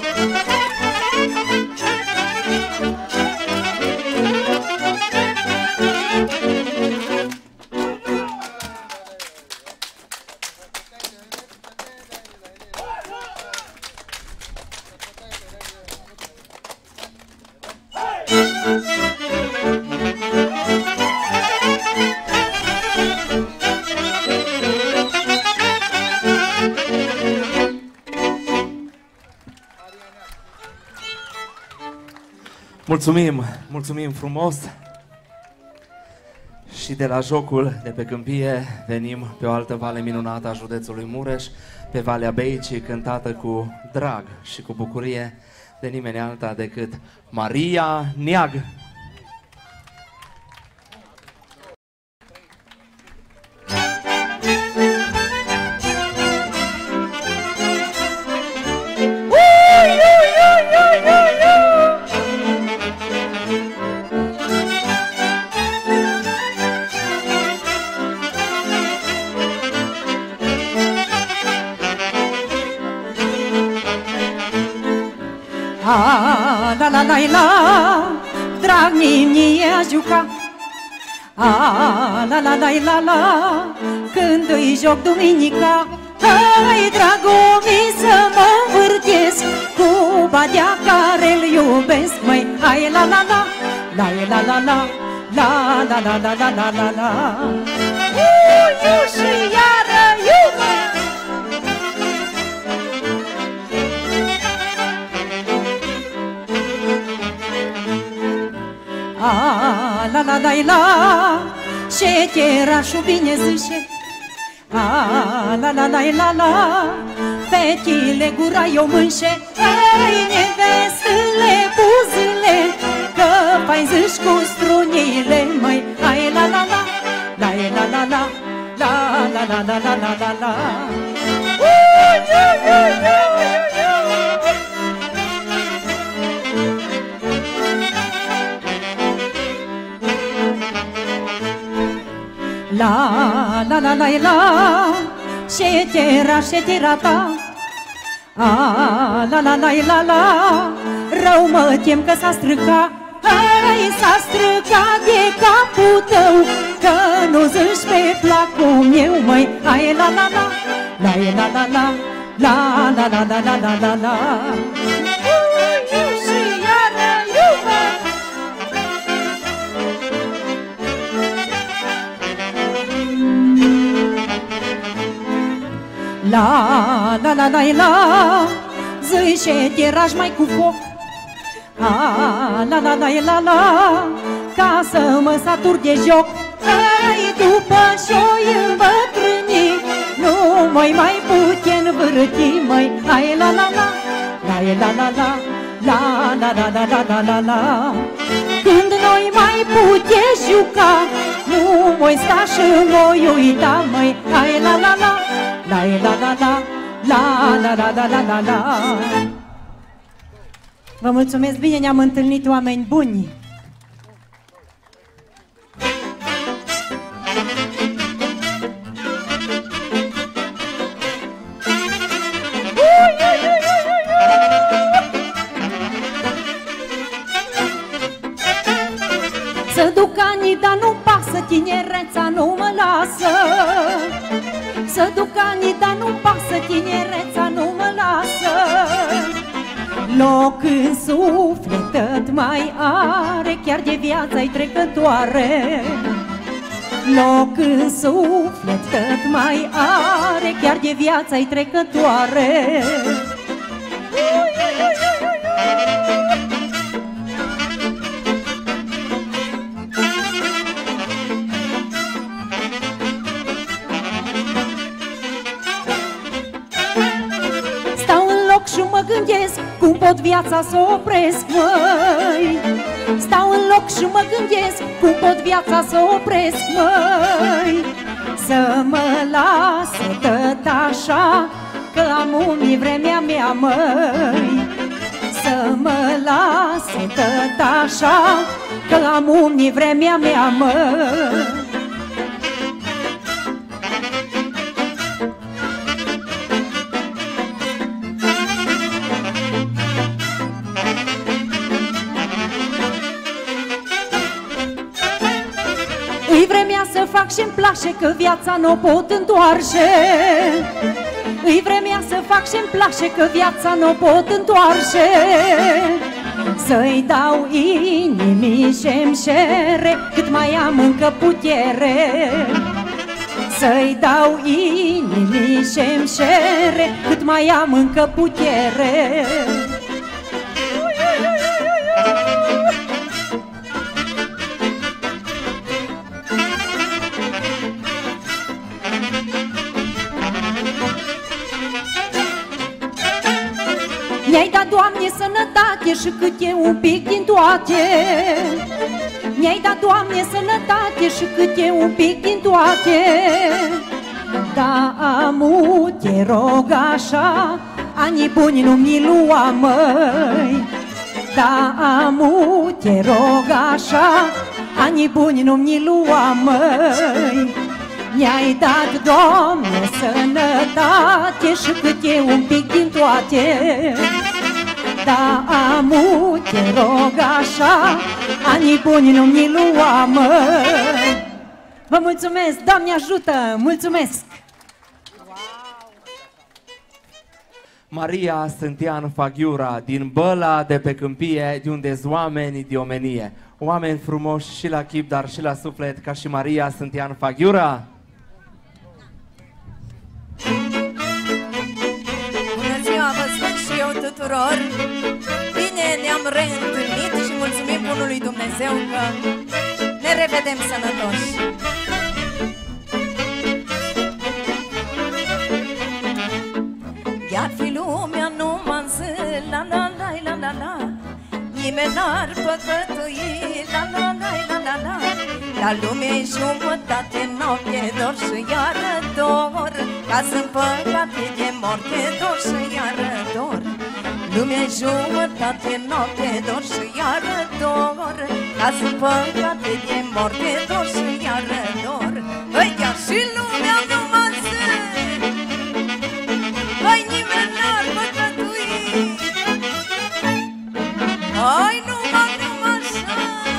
Mulțumim frumos. Și de la jocul de pe Câmpie venim pe o altă vale minunată a județului Mureș, pe Valea Beicii, cântată cu drag și cu bucurie de nimeni alta decât Maria Neag. La, drag nimeni-a juca. La, când îi joc duminica. Hai, dragomii, să mă învârtesc cu badea care-l iubesc. Măi, hai, la, iu și iară iubă. La, șecherașul bine zice. La, fetile gura eu mânșe. Ai, nevestele, buzele, că fai zici cu strunile. Măi, ai, la, la, șetera ta. La, rău mă tem că s-a stricat. Hai, s-a stricat de capul tău, că nu zici pe placul meu. Măi, hai, la, și iară iubă. La, zice tiraj mai cu foc. La, ca să mă satur de joc. Ai, după și-o îmbătrâni, nu mai putem vârti. Măi, hai, la, când noi mai putem juca, nu mai sta și moi uita. Măi, hai, la. Vă mulțumesc bine, ne-am întâlnit, oameni buni. Să duc anii, dar nu pasă, tinereța nu mă lasă. Să duc anii, dar nu pasă, tinereța nu mă lasă. Loc în suflet tot mai are, chiar de viața-i trecătoare. Loc în suflet tot mai are, chiar de viața-i trecătoare. Și mă gândesc cum pot viața să opresc, măi. Stau în loc și mă gândesc cum pot viața să opresc, măi. Să mă lase tot așa, că am unii vremea mea, măi. Să mă lase tot așa, că am unii vremea mea, măi. fac și-mi place că viața n-o pot întoarce. Îi vremea să fac și-mi place că viața n-o pot întoarce. Să-i dau inimii și-mi șere cât mai am încă putere. Să-i dau inimii și-mi șere cât mai am încă putere. Mi-ai dat, Doamne, sănătate și cât e un pic din toate. Mi-ai dat, Doamne, sănătate și cât e un pic din toate. Da, amu, te rog așa, anii buni nu mi lua, măi. Da, amu, te rog așa, anii buni nu mi lua, măi. Mi-ai dat, Doamne, sănătate și cât e un pic din toate. Da, amu, te rog așa, anii buni nu mi lua, măi. Vă mulțumesc, Doamne ajută, mulțumesc! Maria Sântean Faghiura, din Băla, de pe Câmpie, de unde-s oamenii de omenie. Oameni frumoși și la chip, dar și la suflet, ca și Maria Sântean Faghiura. Bună ziua, vă spun și eu tuturor. Bine ne-am reîntâlnit și mulțumim bunului Dumnezeu că ne revedem sănătoși. Iar fi lumea numai în zi, la la la la la la, nimeni n-ar păcătui, la la la la la la. La lume-i jumătate noapte, dor și iară dor, ca sunt păcate de moarte, dor și iară dor. Lumea-i jumătate noapte, dor și iară dor, ca sunt păcate de moarte, dor și iară dor. Băi, chiar și lumea numai zi, băi, nimeni n-ar păcătui. Hai, numai așa.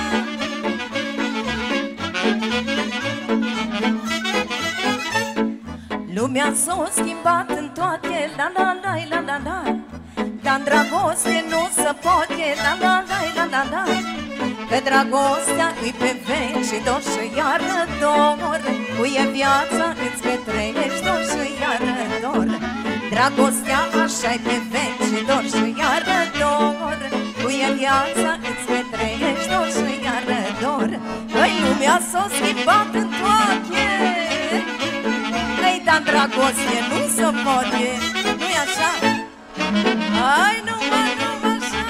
Lumea s-a schimbat în toate, la la la la la la, dar dragoste nu se poate, la la la la la la. Că dragostea îi pe veci și dor și iară dor, cuie viața îți petrești, dor și iară dor. Dragostea așa-i pe veci și dor și iară dor, cuie viața îți petrești, dor și iară dor. Băi, lumea s-a schimbat în toate, dar dragoste nu se poate, nu-i așa? Hai, numai așa.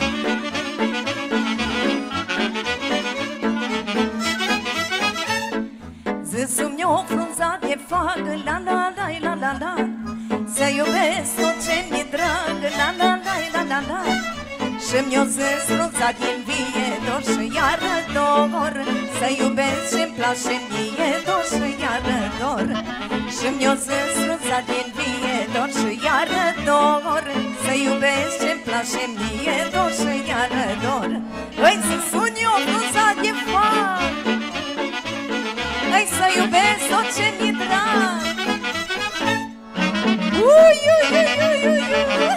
Zi-mi o frunza de fagă, la la la la la la, să iubesc tot ce mi-e drag, la la la la la la. Și-mi o zis frunza din vie, dor și iară dor, să iubesc ce-mi place mie, dor și iară dor. Și-mi o zis frunza din vie, dor și iară dor, să iubesc ce-mi place mie, dor și iară dor. Hai să sun eu frunza de fag, hai să iubesc tot ce mi-e drag. Ui, ui, ui, ui, ui, ui.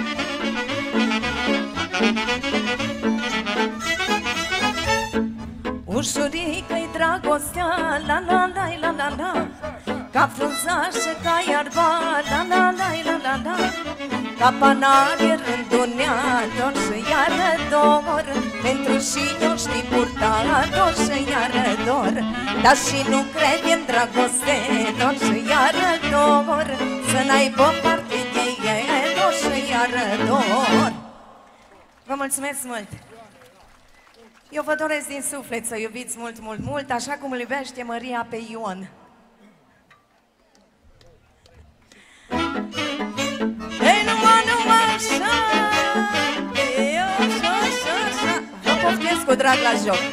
Ușurică-i dragostea, la la la la la la, ca frunza și ca iarba, la la la la la la. Ca panalier îndunea, dor și iară dor, pentru și eu știi purta, dor și iară dor. Dar și nu crede în dragoste, dor și iară dor, să n-aibă parte de ei, dor și iară dor. Vă mulțumesc mult! Eu vă doresc din suflet să iubiți mult, mult, mult, așa cum îl iubește Maria pe Ion. Ei, numai așa, ei, așa, așa, așa. Vă poftesc cu drag la joc.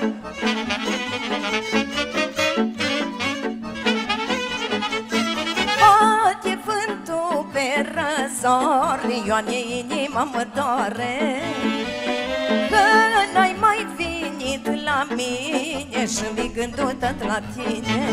Bate vântul pe răzor, Ioane, inima mă doare, că n-ai mai venit venit la mine și-mi gândul tot la tine.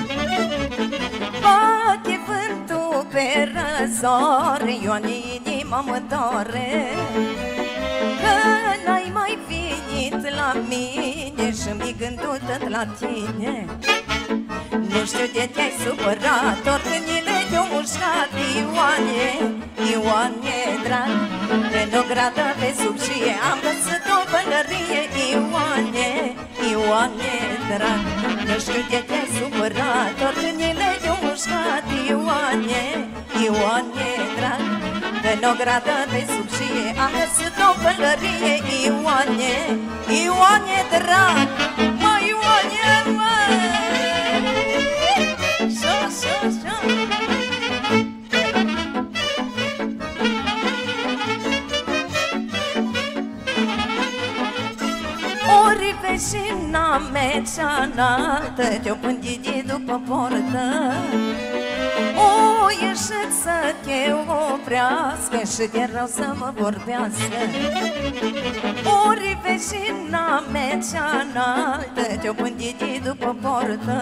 Bate vântul pe răzare, eu-n inima mă doare, că n-ai mai venit la mine și-mi gândul tot la tine. Nu știu de te-ai supărat, oricândile te-au mușcat. Ioane, Ioane, drag, pe nogradă pe sub șie am găsit o pălărie. Ioane, Ioane, drag, nu știu de te-ai supărat, oricândile te-au mușcat. Ioane, Ioane, drag, pe nogradă pe sub șie am găsit o pălărie. Ioane, Ioane, drag, mă, Ioane, mă. Ori vecina mea cealaltă te-o pândit după portă, o ieșit să te oprească și te rău să mă vorbească. Ori vecina mea cealaltă te-o pândit după portă,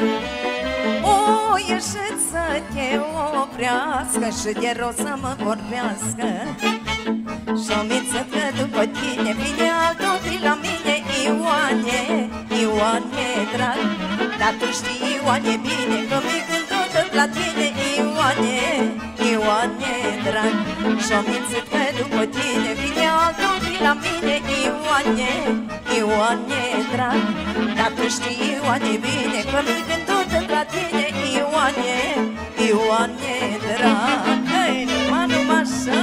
o ieșit să te oprească și te rog să mă vorbească. Și-o mință că după tine vine altul la mine. Ioane, Ioane, drag, dar tu știi, Ioane, bine că mi gândul tot la tine. Ioane, Ioane, drag, și-o mință că după tine vine altul la mine. Ioane, Ioane, drag, dar tu știi, Ioane, bine că mi gândul tot la tine. Ioane, Ioane, drag, hei, numai așa.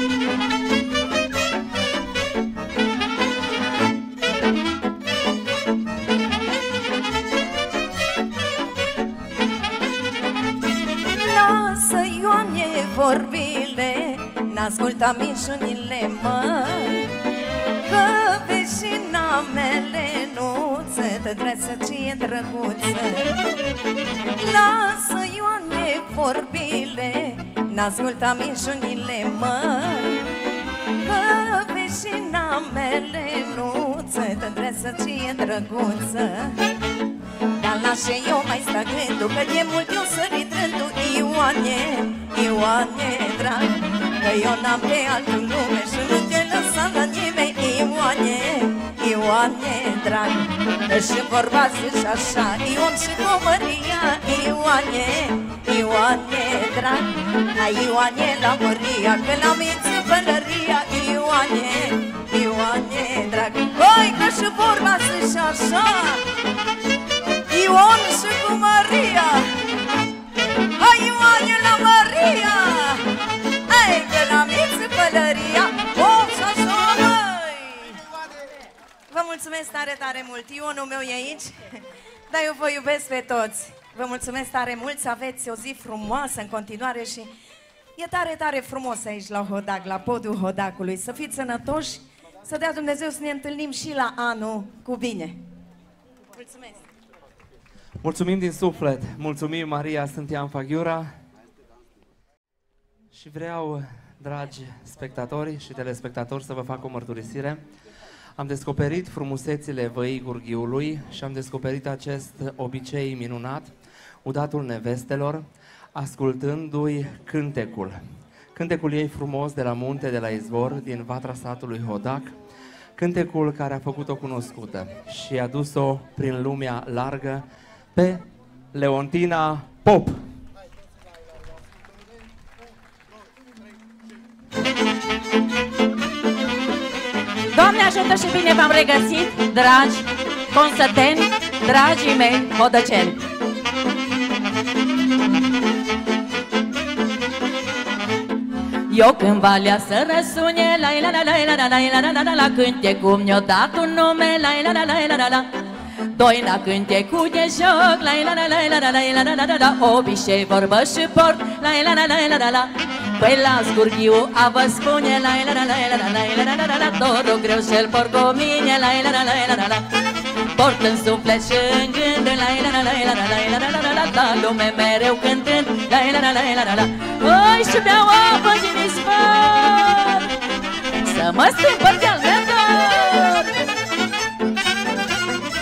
Lasă, Ioane, vorbile, n-asculta minciunile, măi, că vecina mea Lenuță te dresă ție drăguță. Lasă, Ioane, vorbile, n-asculta minciunile, măi, că vecina mea Lenuță te dresă ție drăguță. Dar lasă eu mai sta gândul, că de mult eu sărit rândul. Ioane, Ioane, drag, că eu n-am pe altul lume și nu te lăsa la nimeni. Ioane, Ioane, drag, că și vorba zici așa, Ion și cu Maria. Ioane, Ioane, drag, hai Ioane la Maria, că la minți pălăria. Ioane, Ioane, drag, oi, că și vorba zici așa, Ion și cu Maria. Hai Ioane la Maria, hai că la minți pălăria. O, și-așa, măi! Vă mulțumesc tare, tare mult. Ionul meu e aici, dar eu vă iubesc pe toți. Vă mulțumesc tare mult, să aveți o zi frumoasă în continuare și e tare, tare frumos aici la Hodac, la podul Hodacului. Să fiți sănătoși, să dea Dumnezeu să ne întâlnim și la anul cu bine. Mulțumesc! Mulțumim din suflet, mulțumim Maria Sântian Faghiura. Și vreau, dragi spectatori și telespectatori, să vă fac o mărturisire. Am descoperit frumusețile văii Gurghiului și am descoperit acest obicei minunat, udatul nevestelor, ascultându-i cântecul. Cântecul ei frumos de la munte, de la izvor, din vatra satului Hodac, cântecul care a făcut-o cunoscută și a dus-o prin lumea largă pe Leontina Pop. Doamne ajută și bine v-am regăsit, dragi consăteni, dragii mei hodăceni. Eu când valea să răsune, la la la la la la la la la la, cântecul mi-o dat un nume, la la la la la la. Doi la cântecul de joc, la la la la la la la la la la, obicei vorbă și port, la la la la la la. Păi las Gurghiu a vă spune, la la la la la la la la la, dorul greu și-l por cu mine, la la la la la la. Port în suflet și în gând, la la la la la la la la la, la lume mereu cântând, la la la la la la. Oi și beau apă din izvor, să mă strâmbăr de-al meu dor.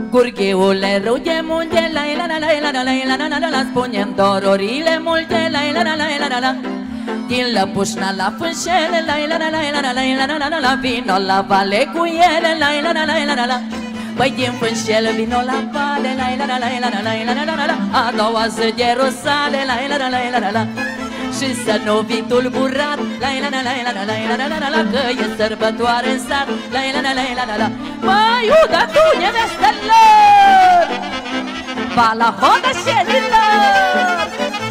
Gurghiule, rude multe, la la la la la la la la la la, spune-mi dorurile multe, la la la la la la. Din Lăpușna la Fânșele, la la la la la la la la la la, vino la vale cu ele, la la la la la la. Păi din Fânșele vino la vale, la la la la la la la la la, a doua zi de Rusale, la la la la la la. Și să nu fii tulburat, la la la la la la la la la, că e sărbătoare în sat, la la la la la la. Măi, Uda, tu, nevestelor, va la Hodășenilor!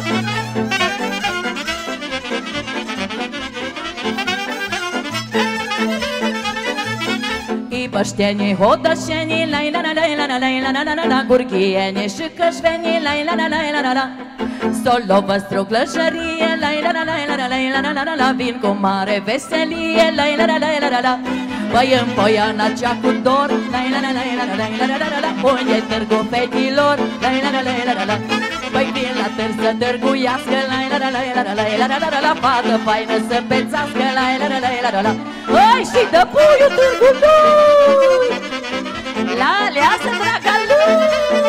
I băștenii, Hodășenii, la la la la la la la la la, Gurghienii și Cășvenii, la la la la la la. Solo văstru clășărie, la la la la la la la la la, vin cu mare veselie, la la la la la la. Băi în Poiana cea cu dor, la la la la la la la la, unde-i târgu fetilor, la la la la la la. Băi vin la târg să târguiască, la la la la la la la la la, fată faină să pețească, la la la la la la. Băi și dă puiul târgului, la aleasă draga lui.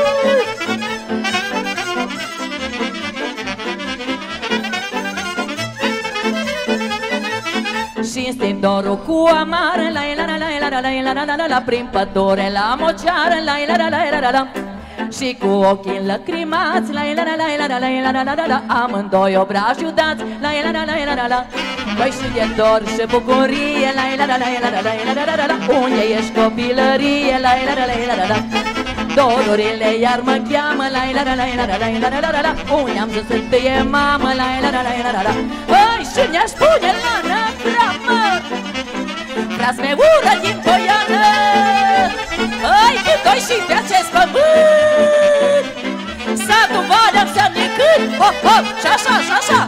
Și stim dorul cu amară, la la la la la la la la la la, prin pădure la mociară, la la la la la la. Și cu ochii lăcrimați, la la la la la la la la la la, amândoi obrajiu dați, la la la la la la. Păi și de dor și bucurie, la la la la la la la la la, unde ești copilărie, la la la la la la. Dorurile iar mă cheamă, la la la la la la la la la, unde am zis să fie mamă, la la la la la la. Păi și ne spune la năgramă, frați-mi ură din Poiană, ai voi și pe acest pământ, satul Valea înseamnă când, hop, hop, și așa, și așa.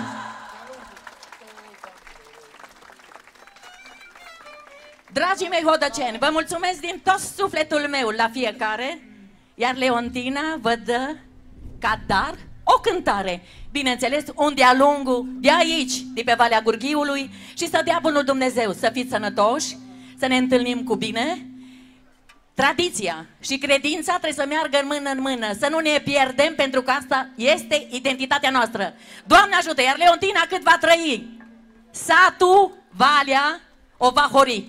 Dragii mei hodăceni, vă mulțumesc din tot sufletul meu la fiecare, iar Leontina vă dă ca dar o cântare, bineînțeles un de-a lungul de aici, de pe Valea Gurghiului, și să dea bunul Dumnezeu să fiți sănătoși, să ne întâlnim cu bine. Tradiția și credința trebuie să meargă mână în mână, să nu ne pierdem, pentru că asta este identitatea noastră. Doamne ajută, iar Leontina cât va trăi, satul Valea o va hori.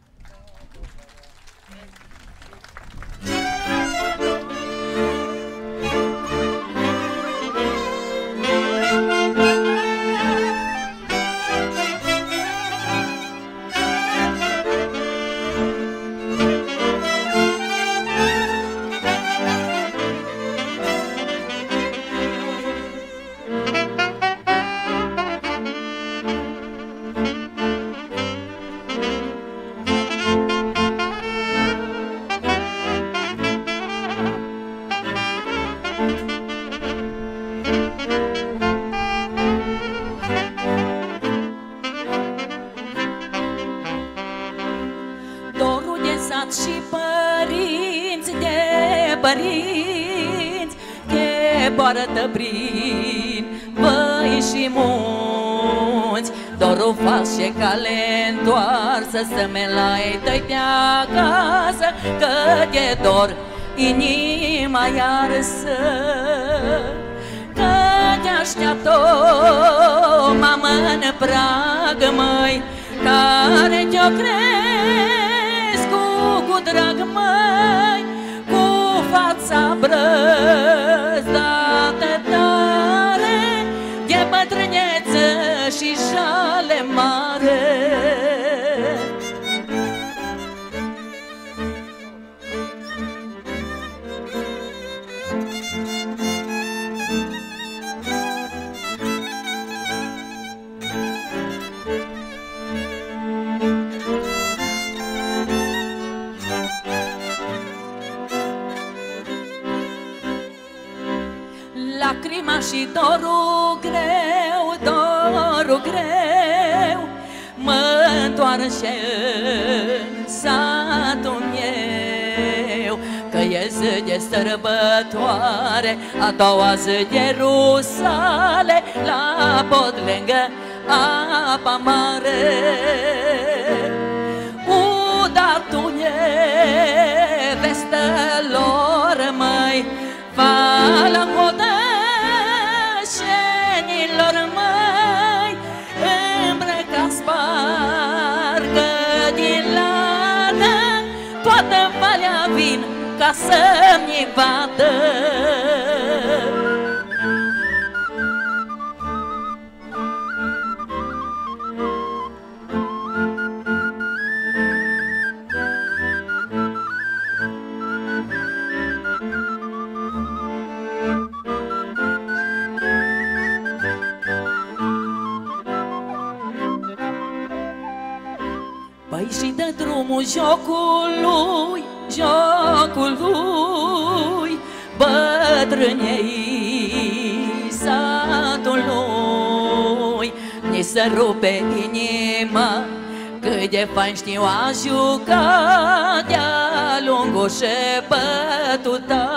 Și părinți de părinți te poartă prin băi și munți, dorul face cale întoarsă, să melai tăi de acasă, că te dor inima iarsă, că te așteaptă o mamă în prag, măi, care te-o cu drag, măi, cu fața brăzdată tare, de bătrâneță și jale mare. Lacrima și dorul greu, dorul greu, mă întoarce în satul meu, că e zi de sărbătoare, a doua zi de Rusale, la pod lângă apa mare. Uda tu nevestelor, nevestelor, măi, falăhodășenilor, măi, îmbrăcați parcă din ladă, toată valea vin ca să-mi vadă. Păi și de drumul jocului, bătrânei satului, ni se rupe inima, cât de fain știu a juca de-a lungul și bătuta.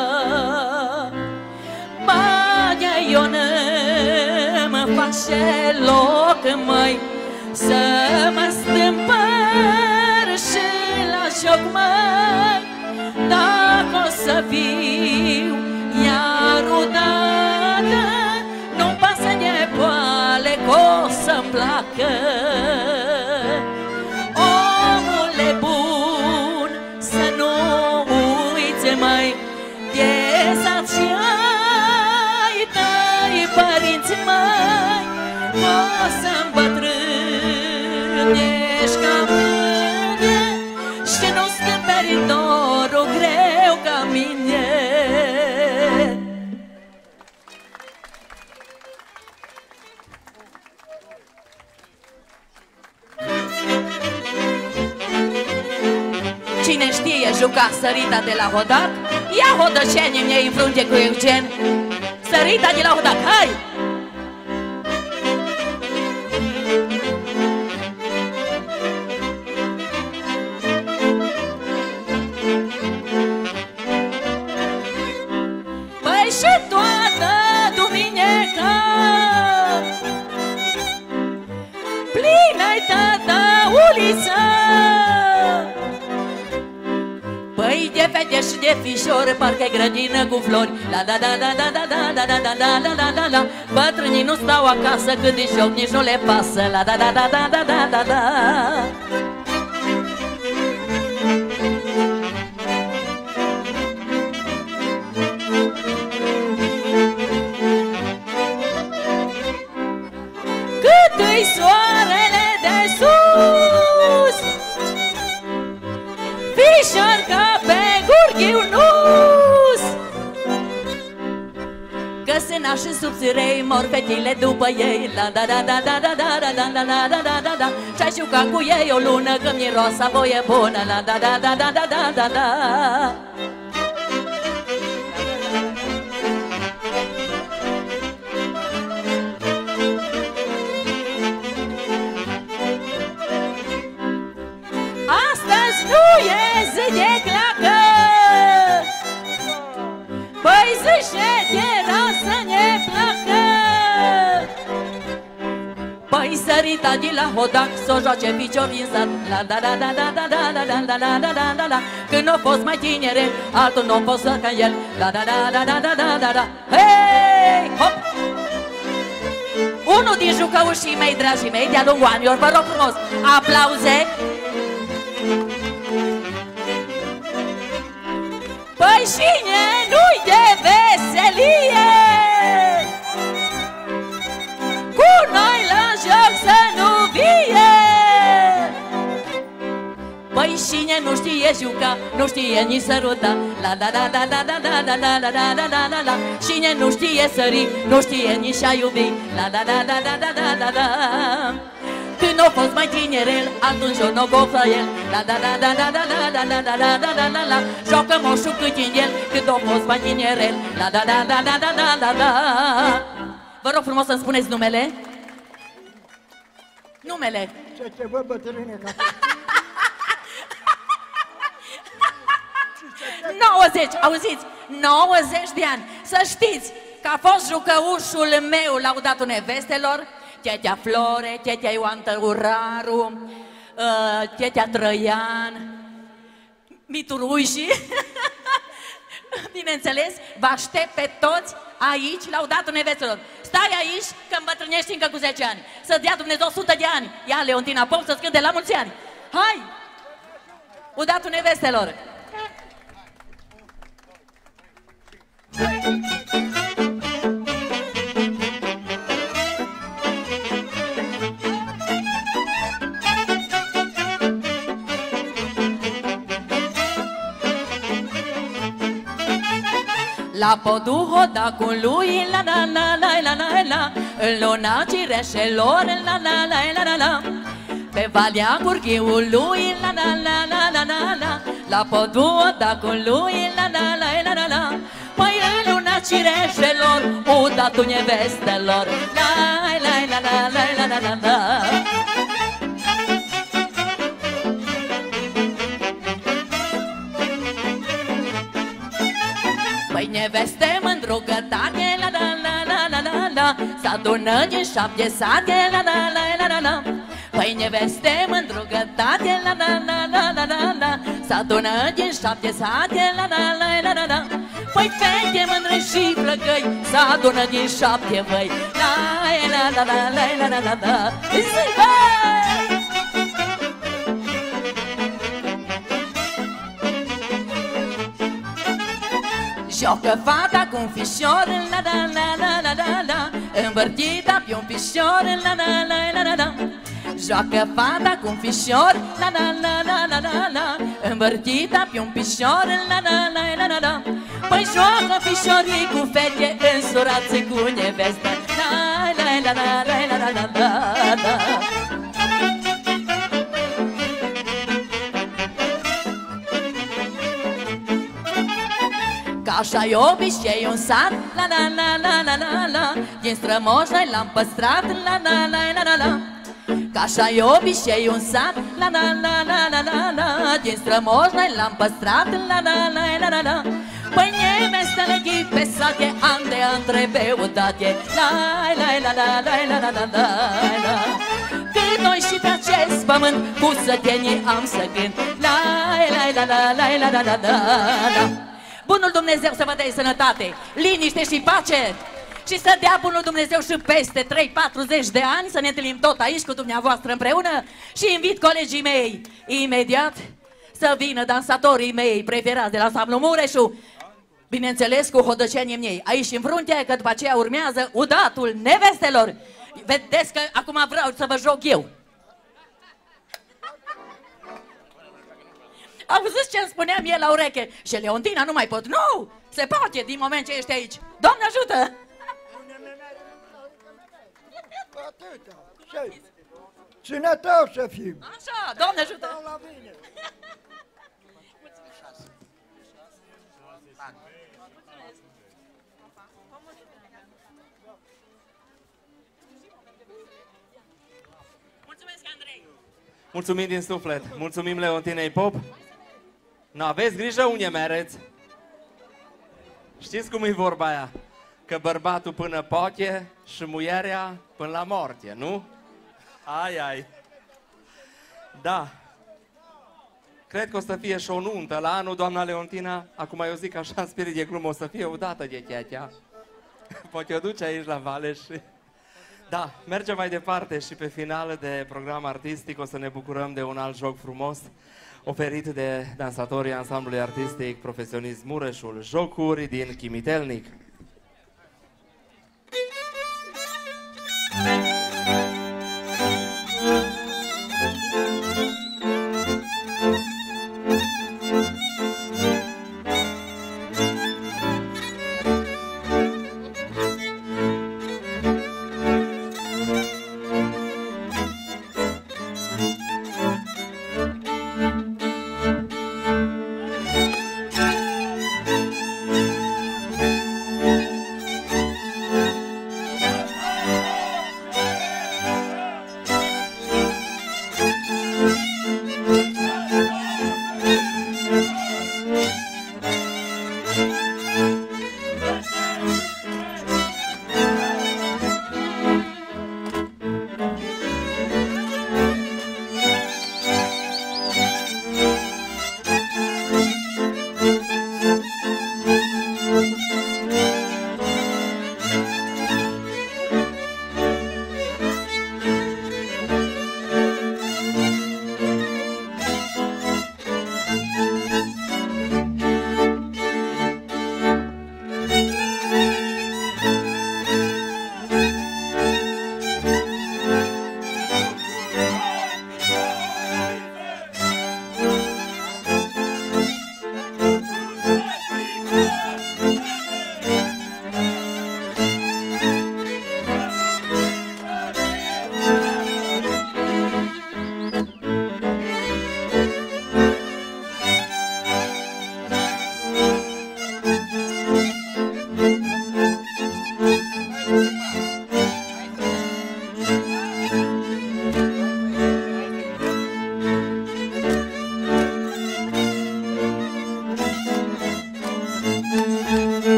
Maia eu nu-mă fac și loc, măi, să mă stâmpăr și la joc, măi, dacă o să fiu iar odată, nu-mi pasă de poale că o să-mi placă. Omule bun, să nu uiți, măi, de sați și ai tăi părinți, măi, o să-mi bătrânești ca mâine și nu scâmperi dorul greu ca mine. Cine știe juca sărita de la Hodac, ia hodăcenii mei în frunte cu Eugen. Sărita de la Hodac, hai! Păi și toată duminica plină-i tătă uliță, păi de fete și de fișori, parcă-i grădină cu flori. La da da da da da da da da da da da da da. Bătrânii nu stau acasă, cât de joc nici nu le pasă. La da da da da da da da da. Cât-i soarele de sus, fișor ca pe gurghiul nus, că se nașe subțirei, mor fetile după ei. La da da da da da da da da da da da da da. Și-a jucat cu ei o lună, că miroasa voie bună. La da da da da da da da da. Astăzi nu e zi de clacă, păi zi era să ne placă. Păi sărita de la Hodac s-o joace piciori în sat. La da da da da da da da da da da da da da da. Când o fost mai tinere, altul nu-o fost ca el. La da da da da da da da da. Hei, hop! Unul din jucăușii mei, dragii mei, de-a lungul anilor, vă rog frumos, aplauze! Păi cine nu-i de veselie, cu noi la joc să nu vie. Păi cine nu știe juca, nu știe nici săruta. La da da da da da da da da da da da da da. Cine nu știe sări, nu știe nici a iubi. La da da da da da da da da. Când o fost mai tinerel, atunci o nogofă el. La da da da da da da da da da da da da da. Joacă moșul cât în el, când o fost mai tinerel. La da da da da da da da da. Vă rog frumos să-mi spuneți numele. Numele. Ce vă bătrâne ca 90, auziți, 90 de ani. Să știți că a fost jucăușul meu, laudatul nevestelor, tetea Flore, tetea Ioan Tăuraru, tetea Trăian, miturui și... Bineînțeles, vă aștept pe toți aici, laudatul nevețelor. Stai aici că îmbătrânești încă cu 10 ani. Să-ți dea Dumnezeu 100 de ani. Ia, Leontina Pop, să-ți cânte la mulți ani. Hai! Laudatul nevestelor. La podul hodacului, la la la la la la la, în luna cireșelor, la la la la la la, pe valea Gurghiului, la la la la la la la, la podul hodacului, la la la la la la, păi în luna cireșelor, udatul nevestelor, la la la la la la la la. Păi neveste mândrugătate, la la la la la la la, s-adună din 7 sate, la la la la la la. Păi neveste mândrugătate, la la la la la la la, s-adună din 7 sate, la la la la la la. Păi fete mândre și flăcăi, s-adună din 7 văi, la la la la la la la la. Zi, bă! Joacă fata cu un fișor, la la la la la la la, învârtita pe un pișor, la la la la la la. Joacă fata cu un fișor, la la la la la la la, învârtita pe un pișor, la la la la la la. Păi joacă fișorii cu fete însurați cu neveste, la la la la la la la la la. Așa-i obicei un sat, la la la la la la la, din strămoși noi l-am păstrat, la la la la la la. Că așa-i obicei un sat, la la la la la la la, din strămoși noi l-am păstrat, la la la la la la. Păi nevestele ghid pe sate, an de an trebuie udate, la la la la la la la la la. Cât noi și pe acest pământ, cu sătenii am să cânt, la la la la la la la la la. Bunul Dumnezeu să vă dea sănătate, liniște și pace și să dea bunul Dumnezeu și peste 3-40 de ani să ne întâlnim tot aici cu dumneavoastră împreună și invit colegii mei imediat să vină dansatorii mei preferați de la Ansamblu Mureșu, bineînțeles cu hodăcenii mei aici în frunte, că după aceea urmează udatul nevestelor. Vedeți că acum vreau să vă joc eu. Auziți ce îmi spunea mie la ureche? Și Leontina, nu mai pot. Nu! Se poate din moment ce ești aici. Doamne ajută! Sănătos să fim! Așa, Doamne ajută! Mulțumesc, Andrei! Mulțumim din suflet! Mulțumim Leontinei Pop! N-aveți grijă unde mereți? Știți cum e vorba aia? Că bărbatul până poate și muierea până la moarte, nu? Ai, ai. Da. Cred că o să fie și o nuntă la anul, doamna Leontina. Acum eu zic așa în spirit de glumă, o să fie o dată de cheachea. Poate o duce aici la Vale și... Da, mergem mai departe și pe final de program artistic o să ne bucurăm de un alt joc frumos oferit de dansatorii ansamblului artistic profesionist Mureșul, jocuri din Chimitelnic.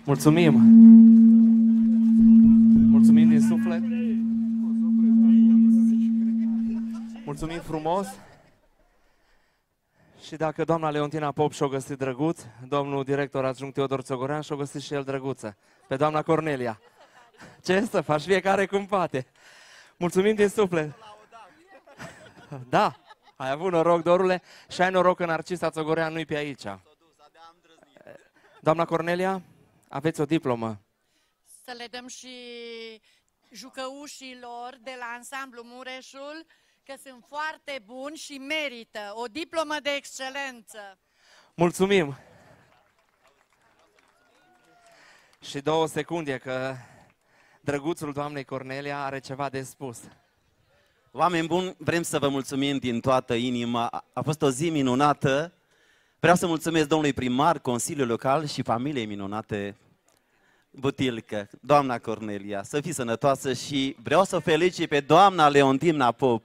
Mulțumim! Mulțumim din suflet! Mulțumim frumos! Și dacă doamna Leontina Pop și-o găsit drăguț, domnul director adjunct Teodor Țogorean și-o găsit și el drăguță. Pe doamna Cornelia. Ce să faci? Fiecare cum poate. Mulțumim din suflet! Da! Ai avut noroc, Dorule, și ai noroc că Narcisa Țogorean nu-i pe aici. Doamna Cornelia, aveți o diplomă. Să le dăm și jucăușilor de la ansamblu Mureșul, că sunt foarte buni și merită o diplomă de excelență. Mulțumim! Și 2 secunde că drăguțul doamnei Cornelia are ceva de spus. Oameni buni, vrem să vă mulțumim din toată inima. A fost o zi minunată. Vreau să mulțumesc domnului primar, Consiliul Local și familiei minunate Butilcă, doamna Cornelia, să fii sănătoasă și vreau să o felicit pe doamna Leontina Pop,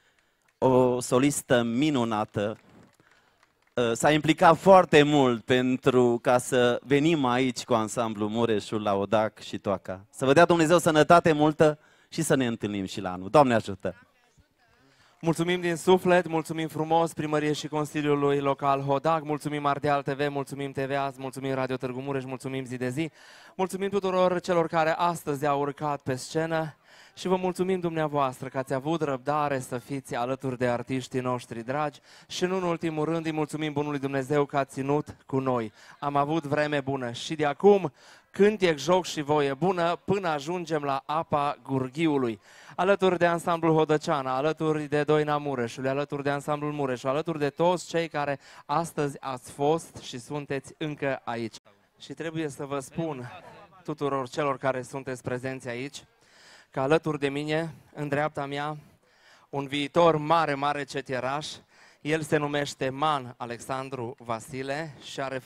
o solistă minunată. S-a implicat foarte mult pentru ca să venim aici cu ansamblu Mureșul la Odac și Toaca. Să vă dea Dumnezeu sănătate multă și să ne întâlnim și la anul. Doamne ajută! Mulțumim din suflet, mulțumim frumos Primărie și Consiliului Local Hodac, mulțumim Ardeal TV, mulțumim TV Azi, mulțumim Radio Târgu Mureș, mulțumim Zi de Zi, mulțumim tuturor celor care astăzi au urcat pe scenă și vă mulțumim dumneavoastră că ați avut răbdare să fiți alături de artiștii noștri dragi și nu în ultimul rând îi mulțumim Bunului Dumnezeu că a ținut cu noi. Am avut vreme bună și de acum cântec, joc și voie bună până ajungem la apa Gurghiului. Alături de ansamblul Hodăceana, alături de Doina Mureșului, alături de ansamblul Mureșul, alături de toți cei care astăzi ați fost și sunteți încă aici. Și trebuie să vă spun tuturor celor care sunteți prezenți aici, că alături de mine, în dreapta mea, un viitor mare, mare cetieraș. El se numește Man Alexandru Vasile și are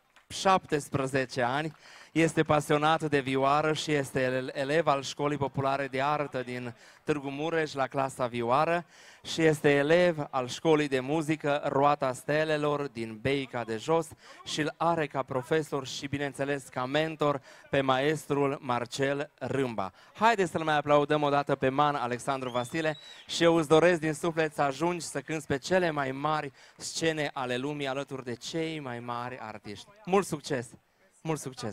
17 ani. Este pasionat de vioară și este elev al Școlii Populare de Artă din Târgu Mureș la clasa vioară și este elev al Școlii de Muzică Roata Stelelor din Beica de Jos și îl are ca profesor și, bineînțeles, ca mentor pe maestrul Marcel Râmba. Haideți să-l mai aplaudăm o dată pe Man Alexandru Vasile și eu îți doresc din suflet să ajungi să cânți pe cele mai mari scene ale lumii alături de cei mai mari artiști. Mult succes! Mult succes!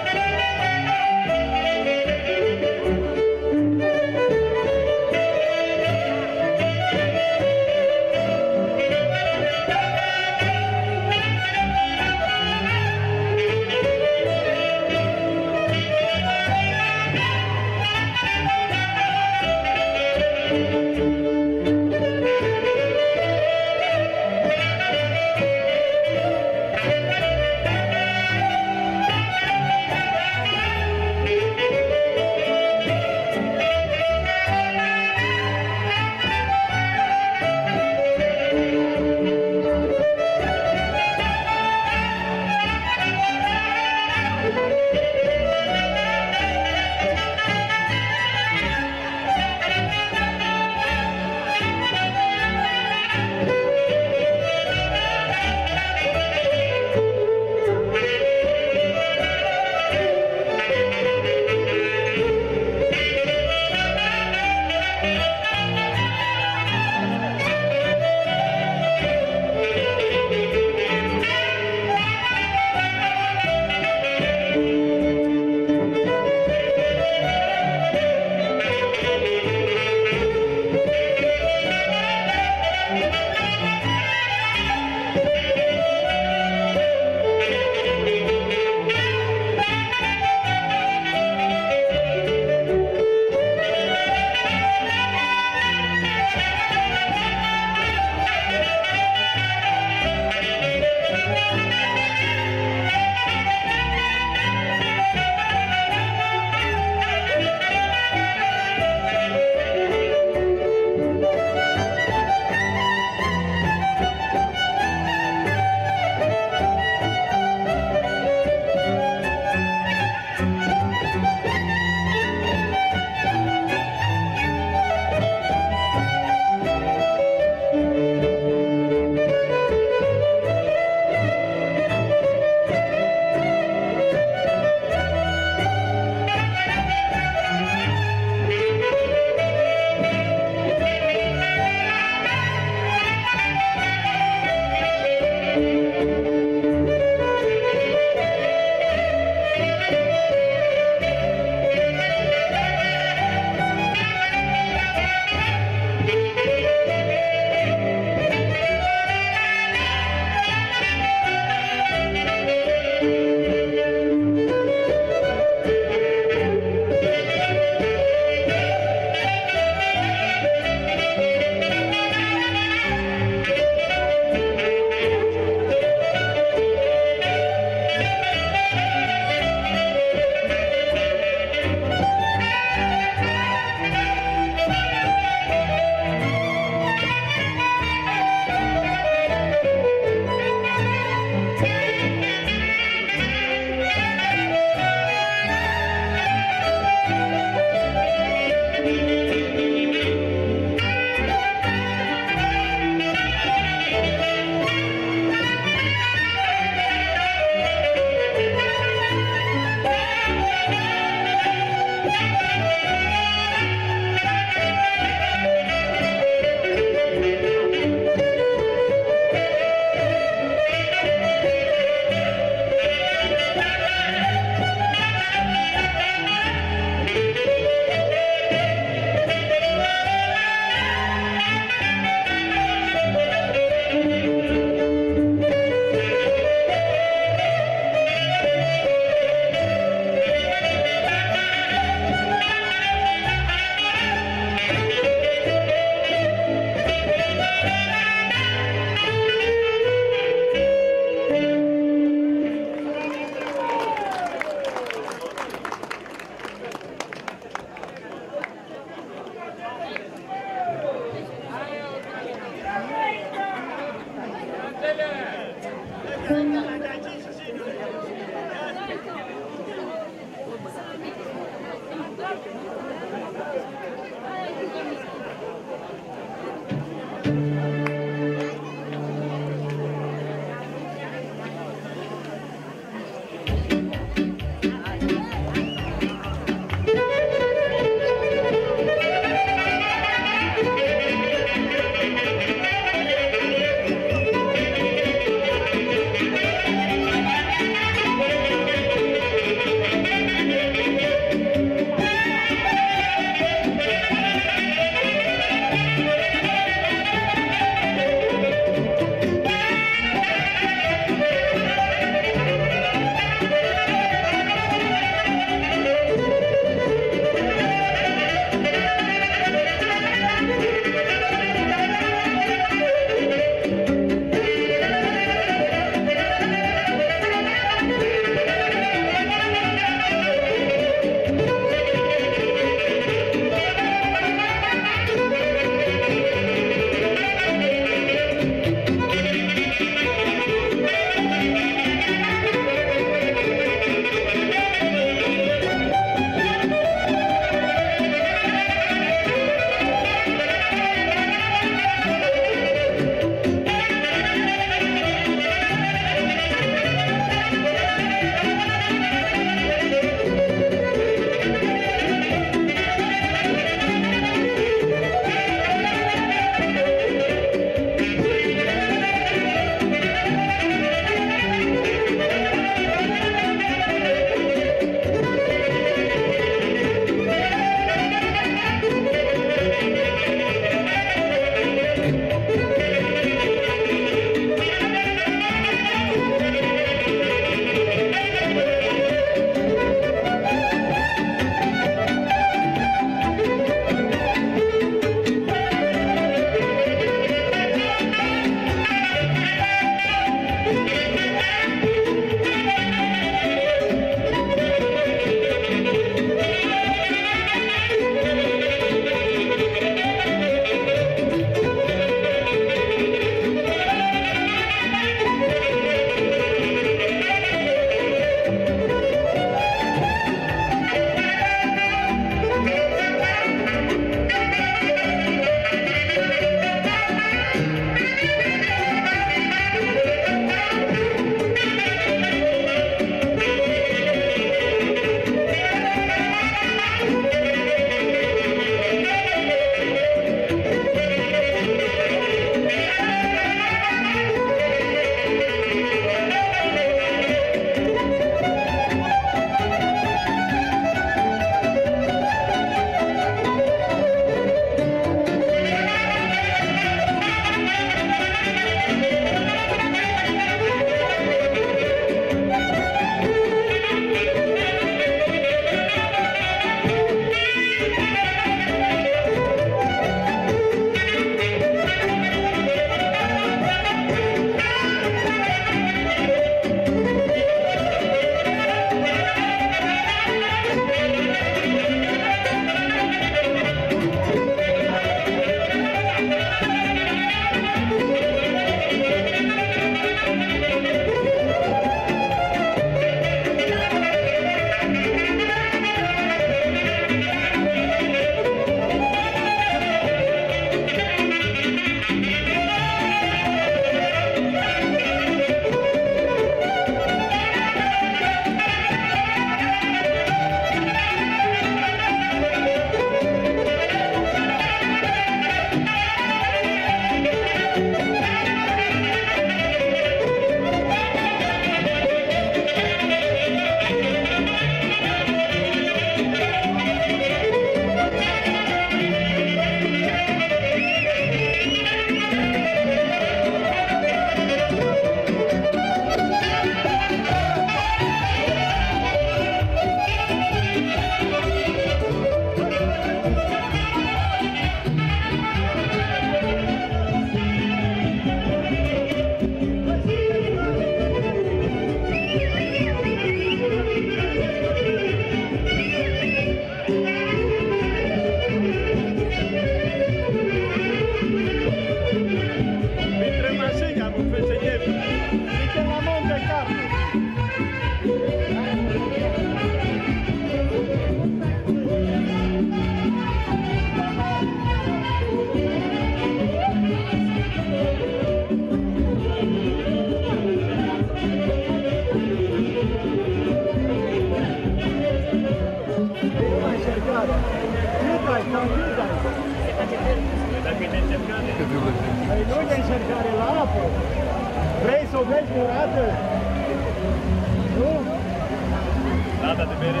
Păi nu de încercare la apă. Vrei să o vezi curată? Nu? Lata de bere.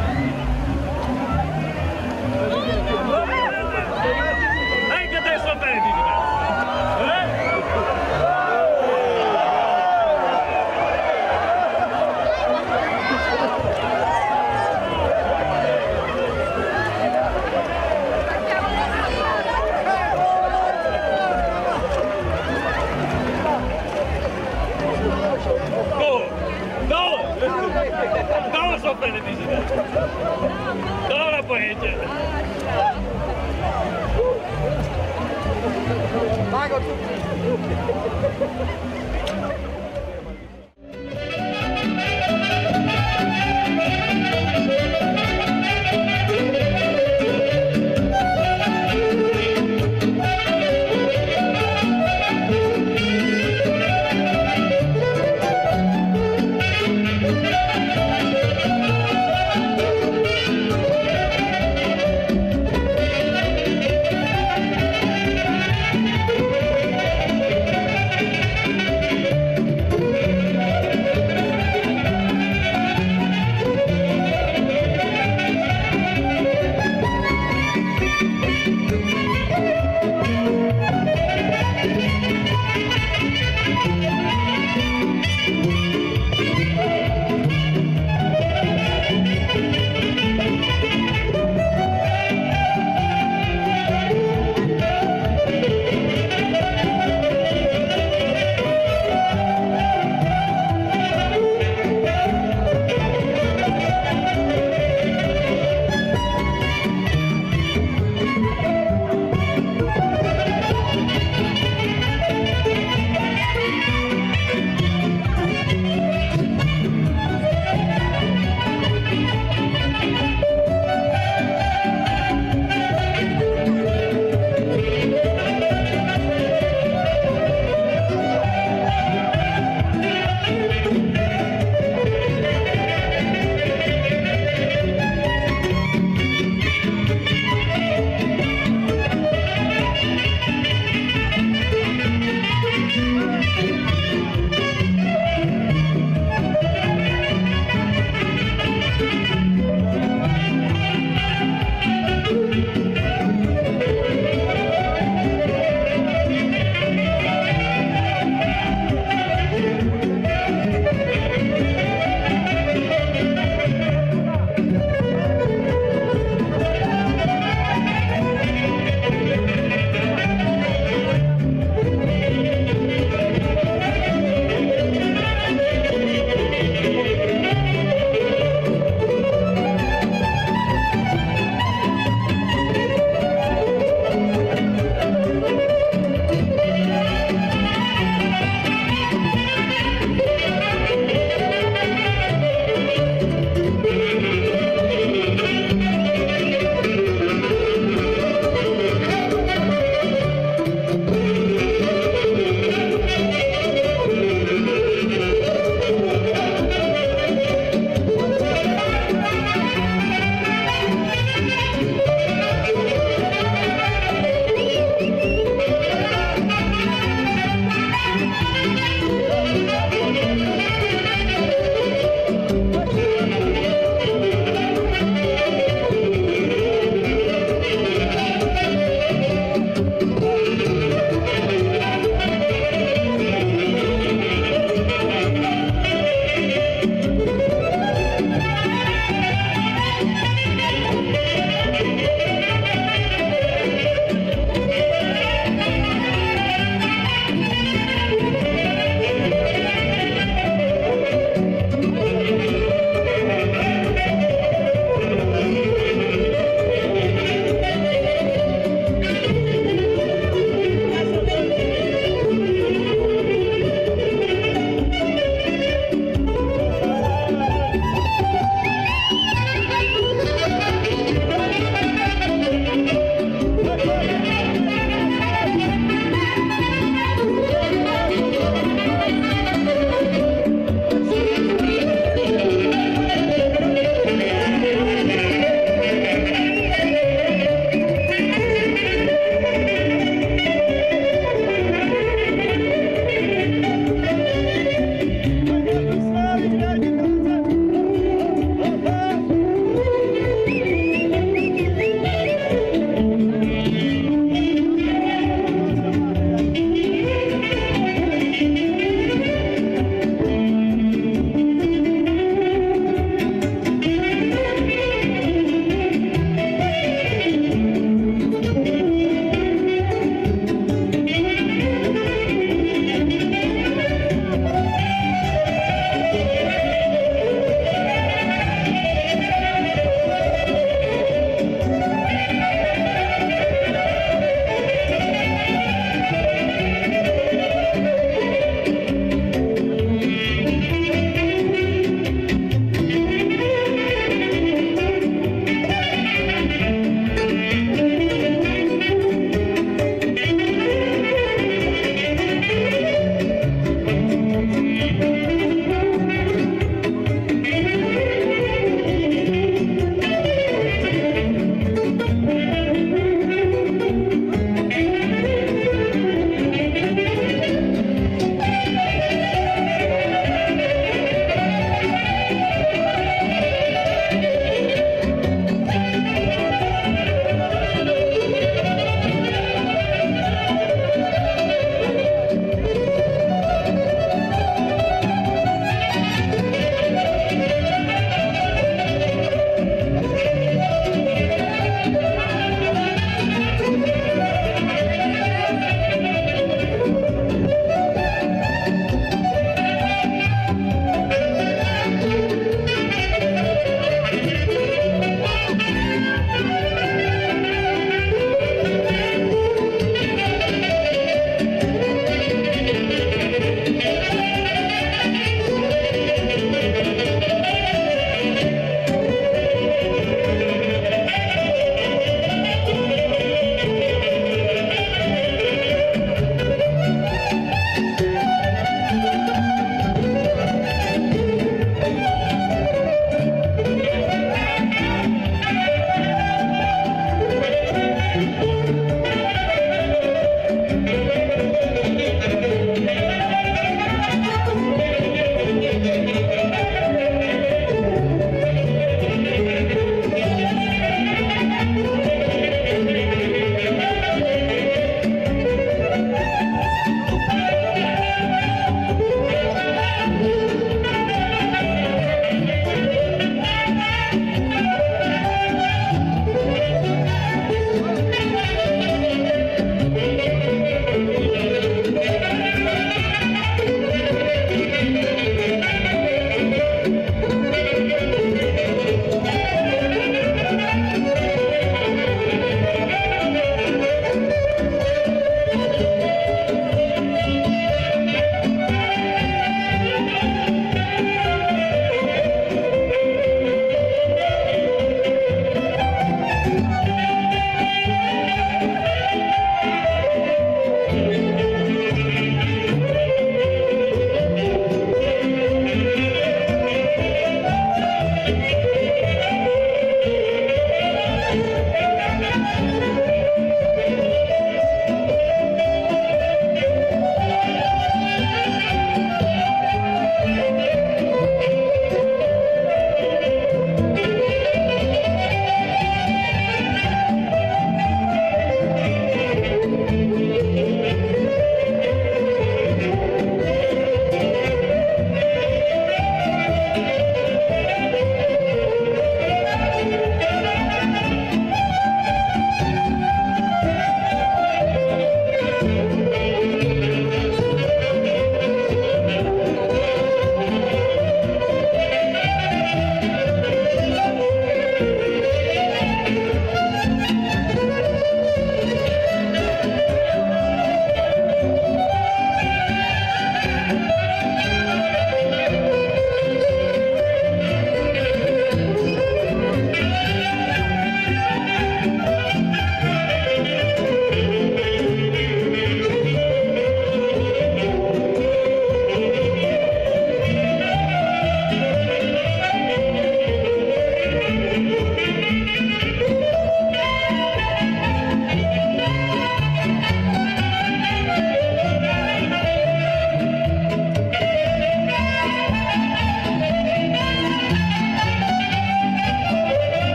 Hai că te-ai să o bere, Dimineața! Două sofrele de zi. Două la păiece. Hai, goțu!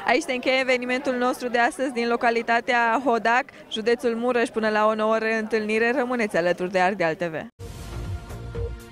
Aici se încheie evenimentul nostru de astăzi din localitatea Hodac, județul Mureș. Până la o nouă reîntâlnire, rămâneți alături de Ardeal TV.